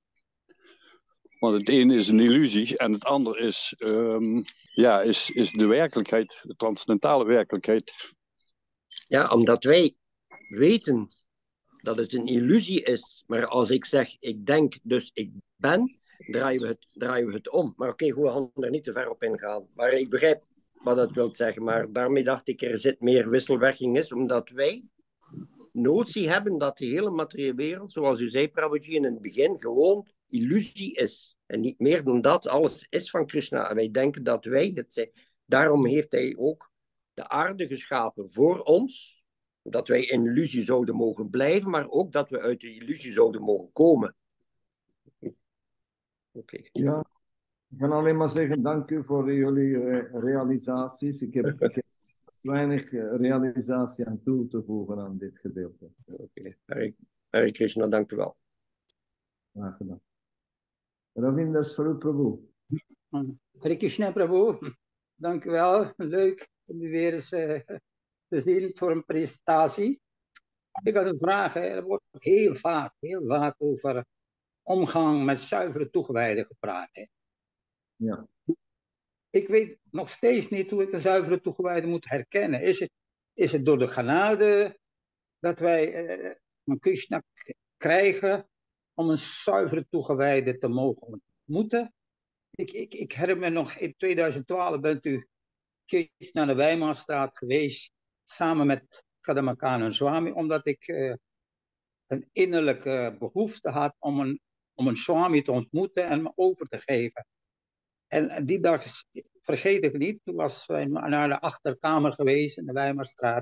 Want het ene is een illusie en het andere is, um, ja, is, is de werkelijkheid, de transcendentale werkelijkheid. Ja, omdat wij weten dat het een illusie is. Maar als ik zeg, ik denk, dus ik ben, draaien we het, draaien we het om. Maar oké, okay, we gaan er niet te ver op ingaan. Maar ik begrijp wat dat wil zeggen. Maar daarmee dacht ik, er zit meer wisselwerking is, omdat wij notie hebben dat de hele materiële wereld, zoals u zei, Prabhuji, in het begin gewoon illusie is. En niet meer dan dat, alles is van Krishna. En wij denken dat wij het zijn. Daarom heeft hij ook de aarde geschapen voor ons, dat wij in illusie zouden mogen blijven, maar ook dat we uit de illusie zouden mogen komen. Oké. Okay. Ja, ik kan alleen maar zeggen, dank u voor jullie realisaties. Ik heb, ik heb weinig realisatie aan toe te voegen aan dit gedeelte. Oké, okay. Hare Krishna, dank u wel. Graag gedaan. Ravinder Swarup Prabhu. Hare Krishna Prabhu, dank u wel. Leuk om u weer eens uh, te zien voor een presentatie. Ik had een vraag, hè. Er wordt heel vaak, heel vaak over omgang met zuivere toegewijden gepraat. Hè. Ja. Ik weet nog steeds niet hoe ik een zuivere toegewijde moet herkennen. Is het, is het door de genade dat wij uh, een Krishna krijgen om een zuivere toegewijde te mogen ontmoeten? Ik, ik, ik herinner me nog, in tweeduizend twaalf bent u naar de Weimarstraat geweest, samen met Kadamakanand Swami, omdat ik uh, een innerlijke behoefte had om een, om een Swami te ontmoeten en me over te geven. En die dag, vergeet ik niet, toen was wij naar de achterkamer geweest in de Weimarstraat.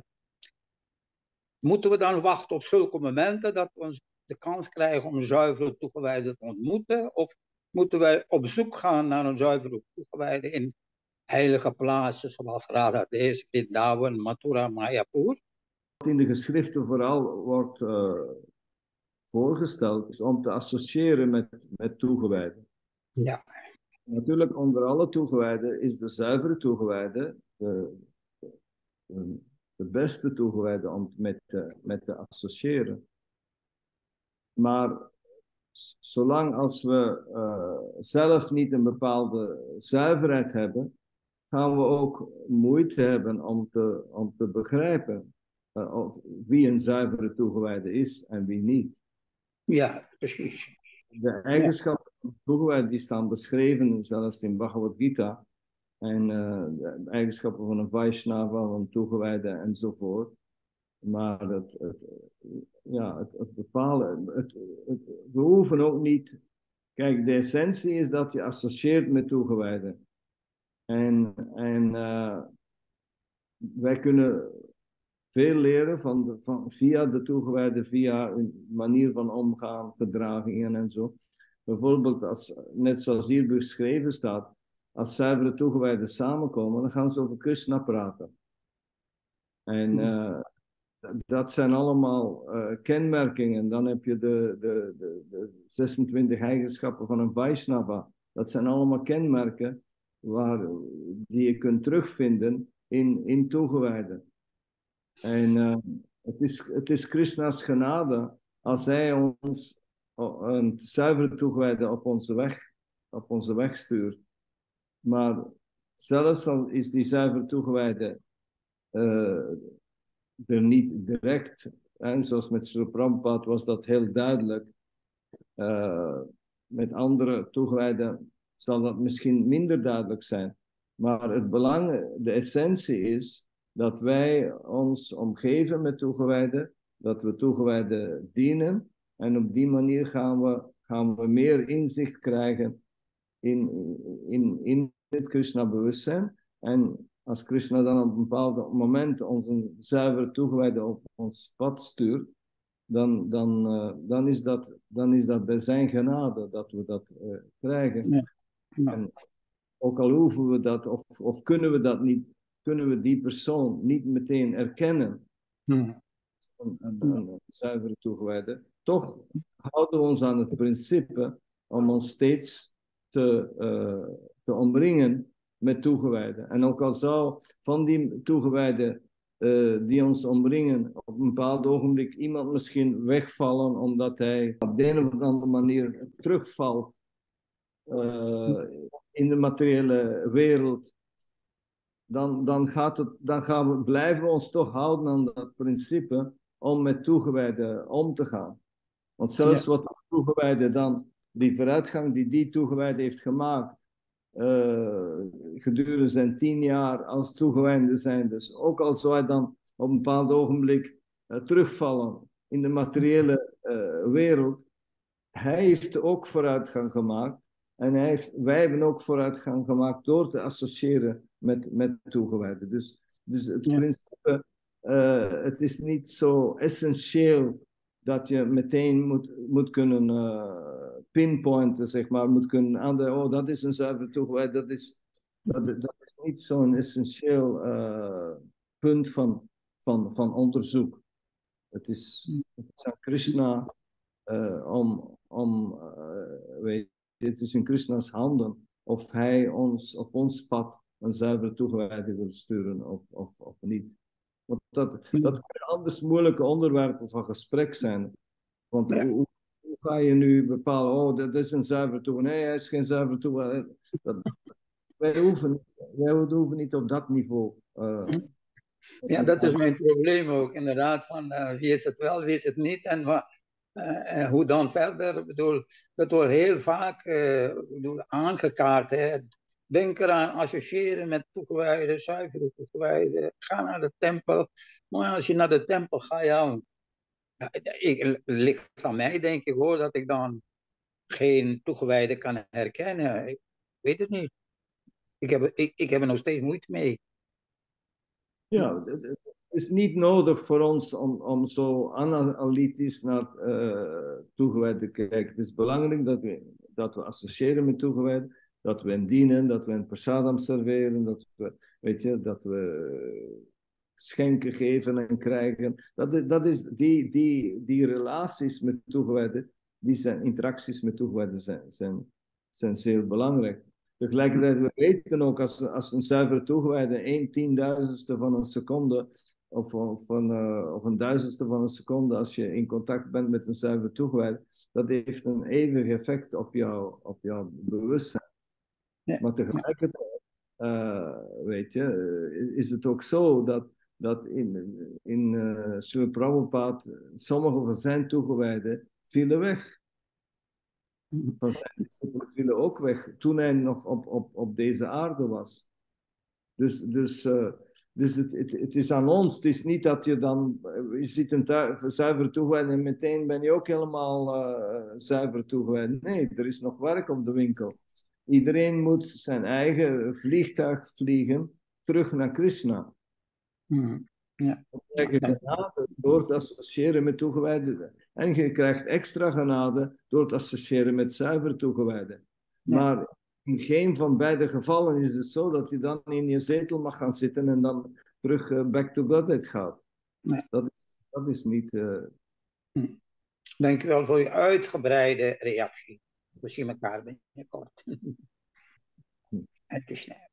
Moeten we dan wachten op zulke momenten dat we ons de kans krijgen om een zuivere toegewijde te ontmoeten? Of moeten wij op zoek gaan naar een zuivere toegewijde in heilige plaatsen zoals Radha Desh, Vrindavan, Mathura, Mayapur? Wat in de geschriften vooral wordt uh, voorgesteld is om te associëren met, met toegewijden. Ja. Natuurlijk, onder alle toegewijden is de zuivere toegewijde de, de, de beste toegewijde om met, uh, met te associëren. Maar zolang als we uh, zelf niet een bepaalde zuiverheid hebben, gaan we ook moeite hebben om te, om te begrijpen uh, of wie een zuivere toegewijde is en wie niet. Ja, precies. De eigenschappen van toegewijde die staan beschreven, zelfs in Bhagavad Gita, en uh, de eigenschappen van een Vaishnava, van een toegewijde enzovoort. Maar het, het, ja, het, het bepalen, het, het, we hoeven ook niet. Kijk, de essentie is dat je associeert met toegewijden. En, en uh, wij kunnen veel leren van de, van, via de toegewijden, via een manier van omgaan, gedragingen en zo. Bijvoorbeeld, als, net zoals hier beschreven staat, als zuivere toegewijden samenkomen, dan gaan ze over Krishna praten. En uh, dat zijn allemaal uh, kenmerkingen. Dan heb je de, de, de, de zesentwintig eigenschappen van een Vaishnava. Dat zijn allemaal kenmerken waar, die je kunt terugvinden in, in toegewijden. En uh, het, is, het is Krishna's genade als hij ons een zuivere toegewijde op onze weg, op onze weg stuurt. Maar zelfs al is die zuivere toegewijde uh, er niet direct, en zoals met Srila Prabhupada was dat heel duidelijk. Uh, met andere toegewijden zal dat misschien minder duidelijk zijn. Maar het belang, de essentie is dat wij ons omgeven met toegewijden, dat we toegewijden dienen. En op die manier gaan we, gaan we meer inzicht krijgen in, in, in het Krishna-bewustzijn. En als Krishna dan op een bepaald moment ons een zuivere toegewijde op ons pad stuurt, dan, dan, uh, dan, is, dat, dan is dat bij zijn genade dat we dat uh, krijgen. Ja. Ja. En ook al hoeven we dat, of, of kunnen we dat niet kunnen we die persoon niet meteen erkennen. Hmm. Een, een, een zuivere toegewijde. Toch houden we ons aan het principe om ons steeds te, uh, te omringen met toegewijden. En ook al zou van die toegewijden uh, die ons omringen op een bepaald ogenblik iemand misschien wegvallen omdat hij op de een of andere manier terugvalt uh, in de materiële wereld, dan, dan, gaat het, dan gaan we, blijven we ons toch houden aan dat principe om met toegewijden om te gaan. Want zelfs ja. wat toegewijde dan, die vooruitgang die die toegewijde heeft gemaakt, uh, gedurende zijn tien jaar als toegewijde zijn, dus ook al zou hij dan op een bepaald ogenblik uh, terugvallen in de materiële uh, wereld, hij heeft ook vooruitgang gemaakt en hij heeft, wij hebben ook vooruitgang gemaakt door te associëren met, met toegewijden. Dus, dus het ja. principe, uh, het is niet zo essentieel dat je meteen moet, moet kunnen uh, pinpointen, zeg maar, moet kunnen aanduiden, oh, dat is een zuiver toegewijd, dat is, dat, dat is niet zo'n essentieel uh, punt van, van, van onderzoek. Het is, het is aan Krishna uh, om, om uh, weet je, het is in Krishna's handen of hij ons op ons pad een zuivere toegewijde wil sturen of, of, of niet. Want dat, dat kunnen anders moeilijke onderwerpen van gesprek zijn. Want ja. hoe, hoe ga je nu bepalen, oh, dat is een zuivere toegewijde. Nee, hij is geen zuivere toegewijde. Dat, wij, hoeven, wij hoeven niet op dat niveau. Uh, ja, dat is mijn probleem ook, inderdaad. Van, uh, wie is het wel, wie is het niet en wat. Uh, en hoe dan verder? Ik bedoel, dat wordt heel vaak uh, bedoel, aangekaart. Hè. Denk eraan associëren met toegewijden, zuivere toegewijden. Ga naar de tempel. Maar als je naar de tempel gaat, ja, het ligt aan mij, denk ik hoor, dat ik dan geen toegewijde kan herkennen. Ik weet het niet. Ik heb, ik, ik heb er nog steeds moeite mee. Ja, het is niet nodig voor ons om, om zo analytisch naar uh, toegewijden te kijken. Het is belangrijk dat we, dat we associëren met toegewijden. Dat we hen dienen, dat we hen prasadam serveren, dat we, weet je, dat we schenken geven en krijgen. Dat, dat is die, die, die relaties met toegewijden, die zijn interacties met toegewijden zijn, zijn, zijn zeer belangrijk. Tegelijkertijd, we weten ook als, als een zuivere toegewijde een tienduizendste van een seconde of, of, een, uh, of een duizendste van een seconde, als je in contact bent met een zuivere toegewijde, dat heeft een eeuwig effect op, jou, op jouw bewustzijn. Ja. Maar tegelijkertijd, uh, weet je, is, is het ook zo dat, dat in, in uh, Srila Prabhupada, sommige van zijn toegewijden vielen weg. Van zijn discipelen vielen ook weg, toen hij nog op, op, op deze aarde was. Dus, dus, uh, dus het, het, het is aan ons, het is niet dat je dan, je ziet een zuiver toegewijd en meteen ben je ook helemaal uh, zuiver toegewijd. Nee, er is nog werk op de winkel. Iedereen moet zijn eigen vliegtuig vliegen terug naar Krishna. Hmm. Ja. Je krijgt genade door te associëren met toegewijden. En je krijgt extra genade door te associëren met zuiver toegewijden. Ja. Maar in geen van beide gevallen is het zo dat je dan in je zetel mag gaan zitten en dan terug uh, back to Godhead gaat. Nee. Dat, is, dat is niet... Uh... Hm. Dank je wel voor je uitgebreide reactie. We zien elkaar binnenkort. Het is snel.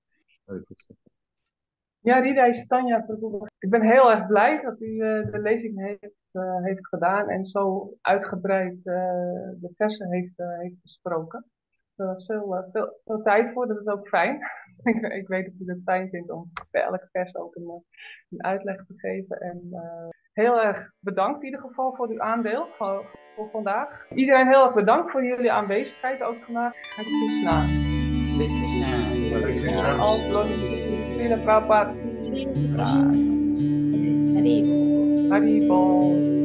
Ja, Rida is Tanja. Ik ben heel erg blij dat u uh, de lezing heeft, uh, heeft gedaan en zo uitgebreid uh, de versen heeft, uh, heeft besproken. Er was veel, uh, veel, veel tijd voor, dat is ook fijn. ik, ik weet dat u het fijn vindt om bij elk vers ook een, een uitleg te geven. En uh, heel erg bedankt in ieder geval voor uw aandeel voor, voor vandaag. Iedereen heel erg bedankt voor jullie aanwezigheid ook vandaag. Het is na. Als Srila Prabhupada. Haribol. Haribol.